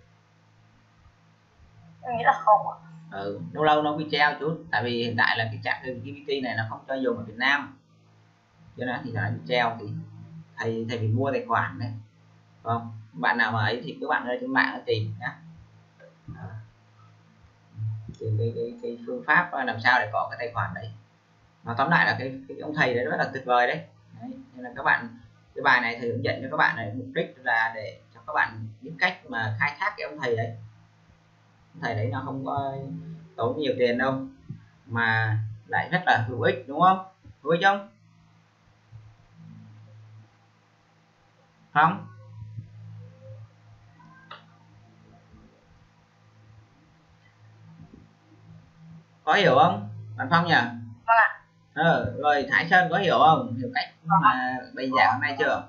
Em nghĩ là không ạ. Ừ, lâu lâu nó bị treo chút, tại vì hiện tại là cái chat giê pê tê này nó không cho dùng ở Việt Nam, cho nên thì nó bị treo. Thì thầy thầy phải mua tài khoản đấy, không? Bạn nào mà ấy thì các bạn ở trên mạng tìm nhá, à, tìm cái, cái cái phương pháp làm sao để có cái tài khoản đấy. Nó tóm lại là cái, cái ông thầy đấy rất là tuyệt vời đấy. Đấy, nên là các bạn, cái bài này thầy hướng dẫn cho các bạn này mục đích là để cho các bạn biết cách mà khai thác cái ông thầy đấy. Ông thầy đấy nó không có tốn nhiều tiền đâu, mà lại rất là hữu ích, đúng không? Hữu ích không? Không? Có hiểu không bạn Phong nhỉ? Vâng ạ. Ờ, rồi Thái Sơn có hiểu không? Hiểu cách mà bây giảng hôm nay chưa?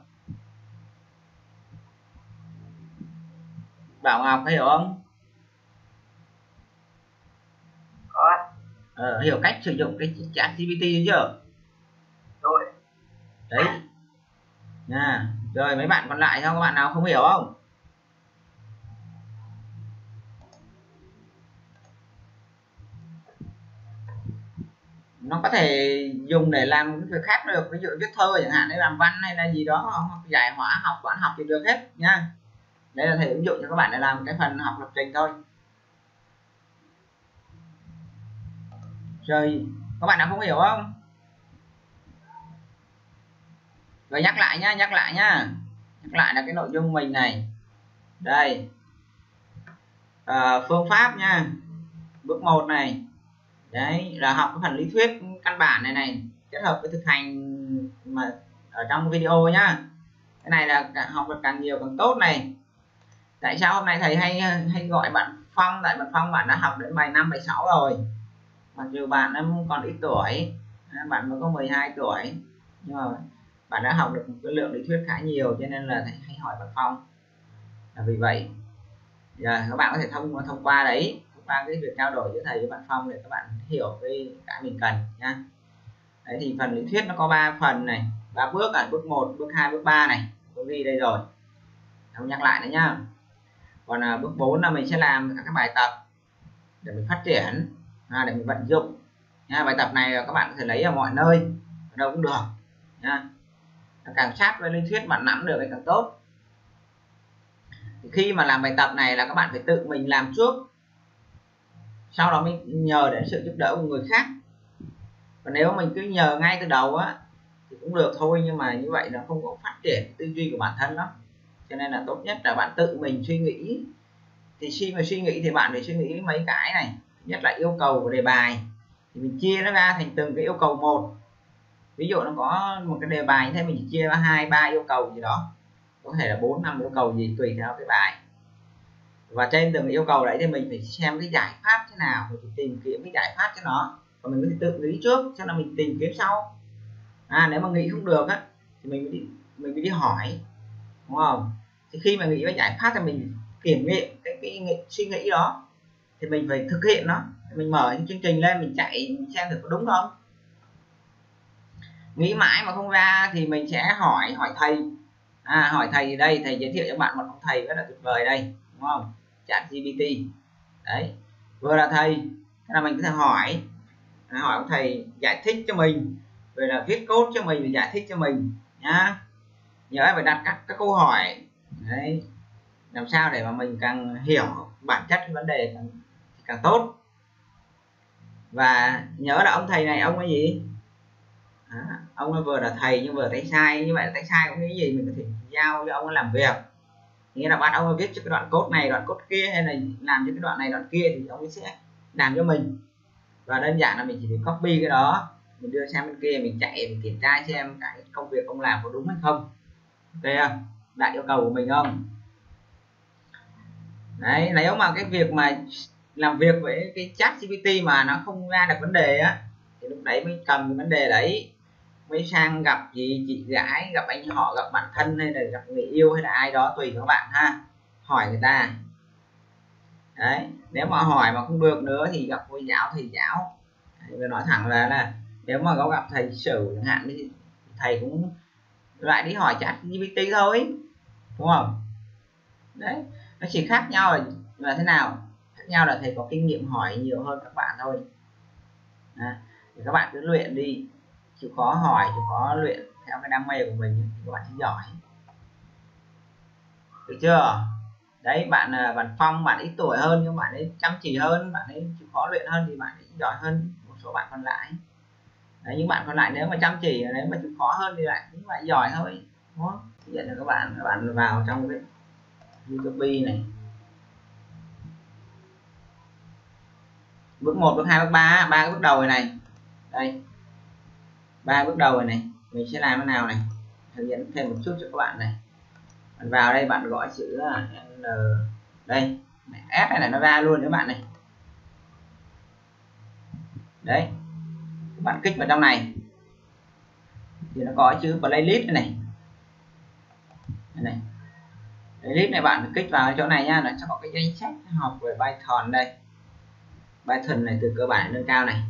Bảo Ngọc có hiểu không? Có. Ờ, hiểu cách sử dụng cái chat giê pê tê chưa? Rồi. Đấy nha. Rồi mấy bạn còn lại không? Các bạn nào không hiểu không? Nó có thể dùng để làm cái việc khác được, ví dụ viết thơ chẳng hạn, để làm văn hay là gì đó, hoặc giải hóa học, toán học thì được hết nha. Đây là thầy ứng dụng cho các bạn để làm cái phần học lập trình thôi. Rồi các bạn nào không hiểu không? Rồi nhắc lại nhá, nhắc lại nhá, nhắc lại là cái nội dung mình này. Đây, à, phương pháp nha, bước một này, đấy là học cái phần lý thuyết căn bản này này, kết hợp với thực hành mà ở trong video nhá. Cái này là học được càng nhiều càng tốt này. Tại sao hôm nay thầy hay hay gọi bạn Phong? Tại bạn Phong bạn đã học đến bài năm bài sáu rồi, mặc dù bạn em còn ít tuổi, bạn mới có mười hai tuổi, nhưng mà bạn đã học được một cái lượng lý thuyết khá nhiều, cho nên là thầy hay hỏi bạn Phong là vì vậy. Giờ các bạn có thể thông thông qua đấy, ba cái việc trao đổi giữa thầy với bạn Phong để các bạn hiểu cái cái mình cần nhá. Đấy thì phần lý thuyết nó có ba phần này, ba bước à, bước một, bước hai, bước ba này, tôi ghi đây rồi, không nhắc lại nữa nhá. Còn à, bước bốn là mình sẽ làm các cái bài tập để mình phát triển, à, để mình vận dụng nha. Bài tập này các bạn có thể lấy ở mọi nơi, ở đâu cũng được nha. Càng sát với lý thuyết bạn nắm được thì càng tốt. Thì khi mà làm bài tập này là các bạn phải tự mình làm trước, sau đó mới nhờ đến sự giúp đỡ của người khác. Còn nếu mình cứ nhờ ngay từ đầu á thì cũng được thôi, nhưng mà như vậy nó không có phát triển tư duy của bản thân lắm. Cho nên là tốt nhất là bạn tự mình suy nghĩ. Thì khi mà suy nghĩ thì bạn phải suy nghĩ mấy cái này. Thứ nhất là yêu cầu của đề bài, thì mình chia nó ra thành từng cái yêu cầu một. Ví dụ nó có một cái đề bài như thế, mình chia ra hai ba yêu cầu gì đó, có thể là bốn năm yêu cầu gì tùy theo cái bài. Và trên từng yêu cầu đấy thì mình phải xem cái giải pháp thế nào, mình phải tìm kiếm cái giải pháp cho nó, và mình có thể tự nghĩ trước cho nên mình tìm kiếm sau. À, nếu mà nghĩ không được á thì mình mới đi, mình mới đi hỏi, đúng không? Thì khi mà nghĩ ra giải pháp thì mình kiểm nghiệm cái, cái, cái suy nghĩ đó, thì mình phải thực hiện nó. Mình mở những chương trình lên, mình chạy mình xem thử có đúng không. Nghĩ mãi mà không ra thì mình sẽ hỏi hỏi thầy. À, hỏi thầy đây, thầy giới thiệu cho bạn một ông thầy rất là tuyệt vời đây, đúng không? ChatGPT. Đấy, vừa là thầy, thế là mình có thể hỏi hỏi ông thầy giải thích cho mình, rồi là viết code cho mình, giải thích cho mình nhá. Nhớ phải đặt các, các câu hỏi đấy, làm sao để mà mình càng hiểu bản chất cái vấn đề càng, càng tốt. Và nhớ là ông thầy này ông cái gì, à, ông ấy vừa là thầy nhưng vừa tay sai. Như vậy là tay sai có cái gì mình có thể giao cho ông ấy làm việc, nghĩa là bắt ông ấy viết cho cái đoạn code này đoạn code kia, hay là làm cho cái đoạn này đoạn kia thì ông ấy sẽ làm cho mình. Và đơn giản là mình chỉ phải copy cái đó, mình đưa sang bên kia, mình chạy mình kiểm tra xem cái công việc ông làm có đúng hay không. Ok không? Đạt yêu cầu của mình không? Đấy, nếu mà cái việc mà làm việc với cái chat giê pê tê mà nó không ra được vấn đề á, thì lúc đấy mới cầm cái vấn đề đấy, mới sang gặp gì chị gái, gặp anh họ, gặp bạn thân, hay là gặp người yêu, hay là ai đó tùy các bạn ha, hỏi người ta. Đấy, nếu mà hỏi mà không được nữa thì gặp cô giáo, thầy giáo. Tôi nói thẳng là là nếu mà có gặp thầy sử chẳng hạn thì thầy cũng lại đi hỏi chat giê pê tê thôi, đúng không? Đấy, nó chỉ khác nhau là, là thế nào? Khác nhau là thầy có kinh nghiệm hỏi nhiều hơn các bạn thôi. À, thì các bạn cứ luyện đi, chịu khó hỏi, chịu khó luyện theo cái đam mê của mình thì các bạn sẽ giỏi, được chưa? Đấy, bạn bạn Phong, bạn ít tuổi hơn nhưng bạn ấy chăm chỉ hơn, bạn ấy chịu khó luyện hơn thì bạn ấy giỏi hơn một số bạn còn lại. Đấy, những bạn còn lại nếu mà chăm chỉ, nếu mà chịu khó hơn thì lại những bạn giỏi thôi, đúng không? Hiện là các bạn các bạn vào trong cái YouTube này, bước một, bước hai, bước ba, ba cái bước đầu này, đây ba bước đầu này, này mình sẽ làm thế nào này, hướng dẫn thêm một chút cho các bạn này. Bạn vào đây, bạn gọi chữ N đây, S này, này nó ra luôn các bạn này. Đấy, bạn kích vào trong này thì nó có chữ playlist này này, đây này. Playlist này bạn kích vào chỗ này nha, nó sẽ có cái danh sách học về Python đây. Python này từ cơ bản đến cao này.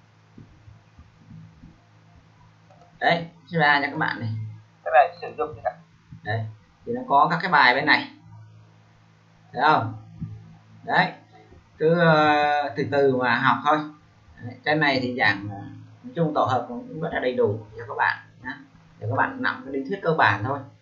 Đấy, sẽ ra cho các bạn này, các bạn sử dụng cả. Đấy, thì nó có các cái bài bên này, thấy không? Đấy, cứ uh, từ từ mà học thôi. Đấy, trên này thì giảng nói chung tổ hợp cũng rất là đầy đủ cho các bạn nhé, để các bạn nắm cái lý thuyết cơ bản thôi.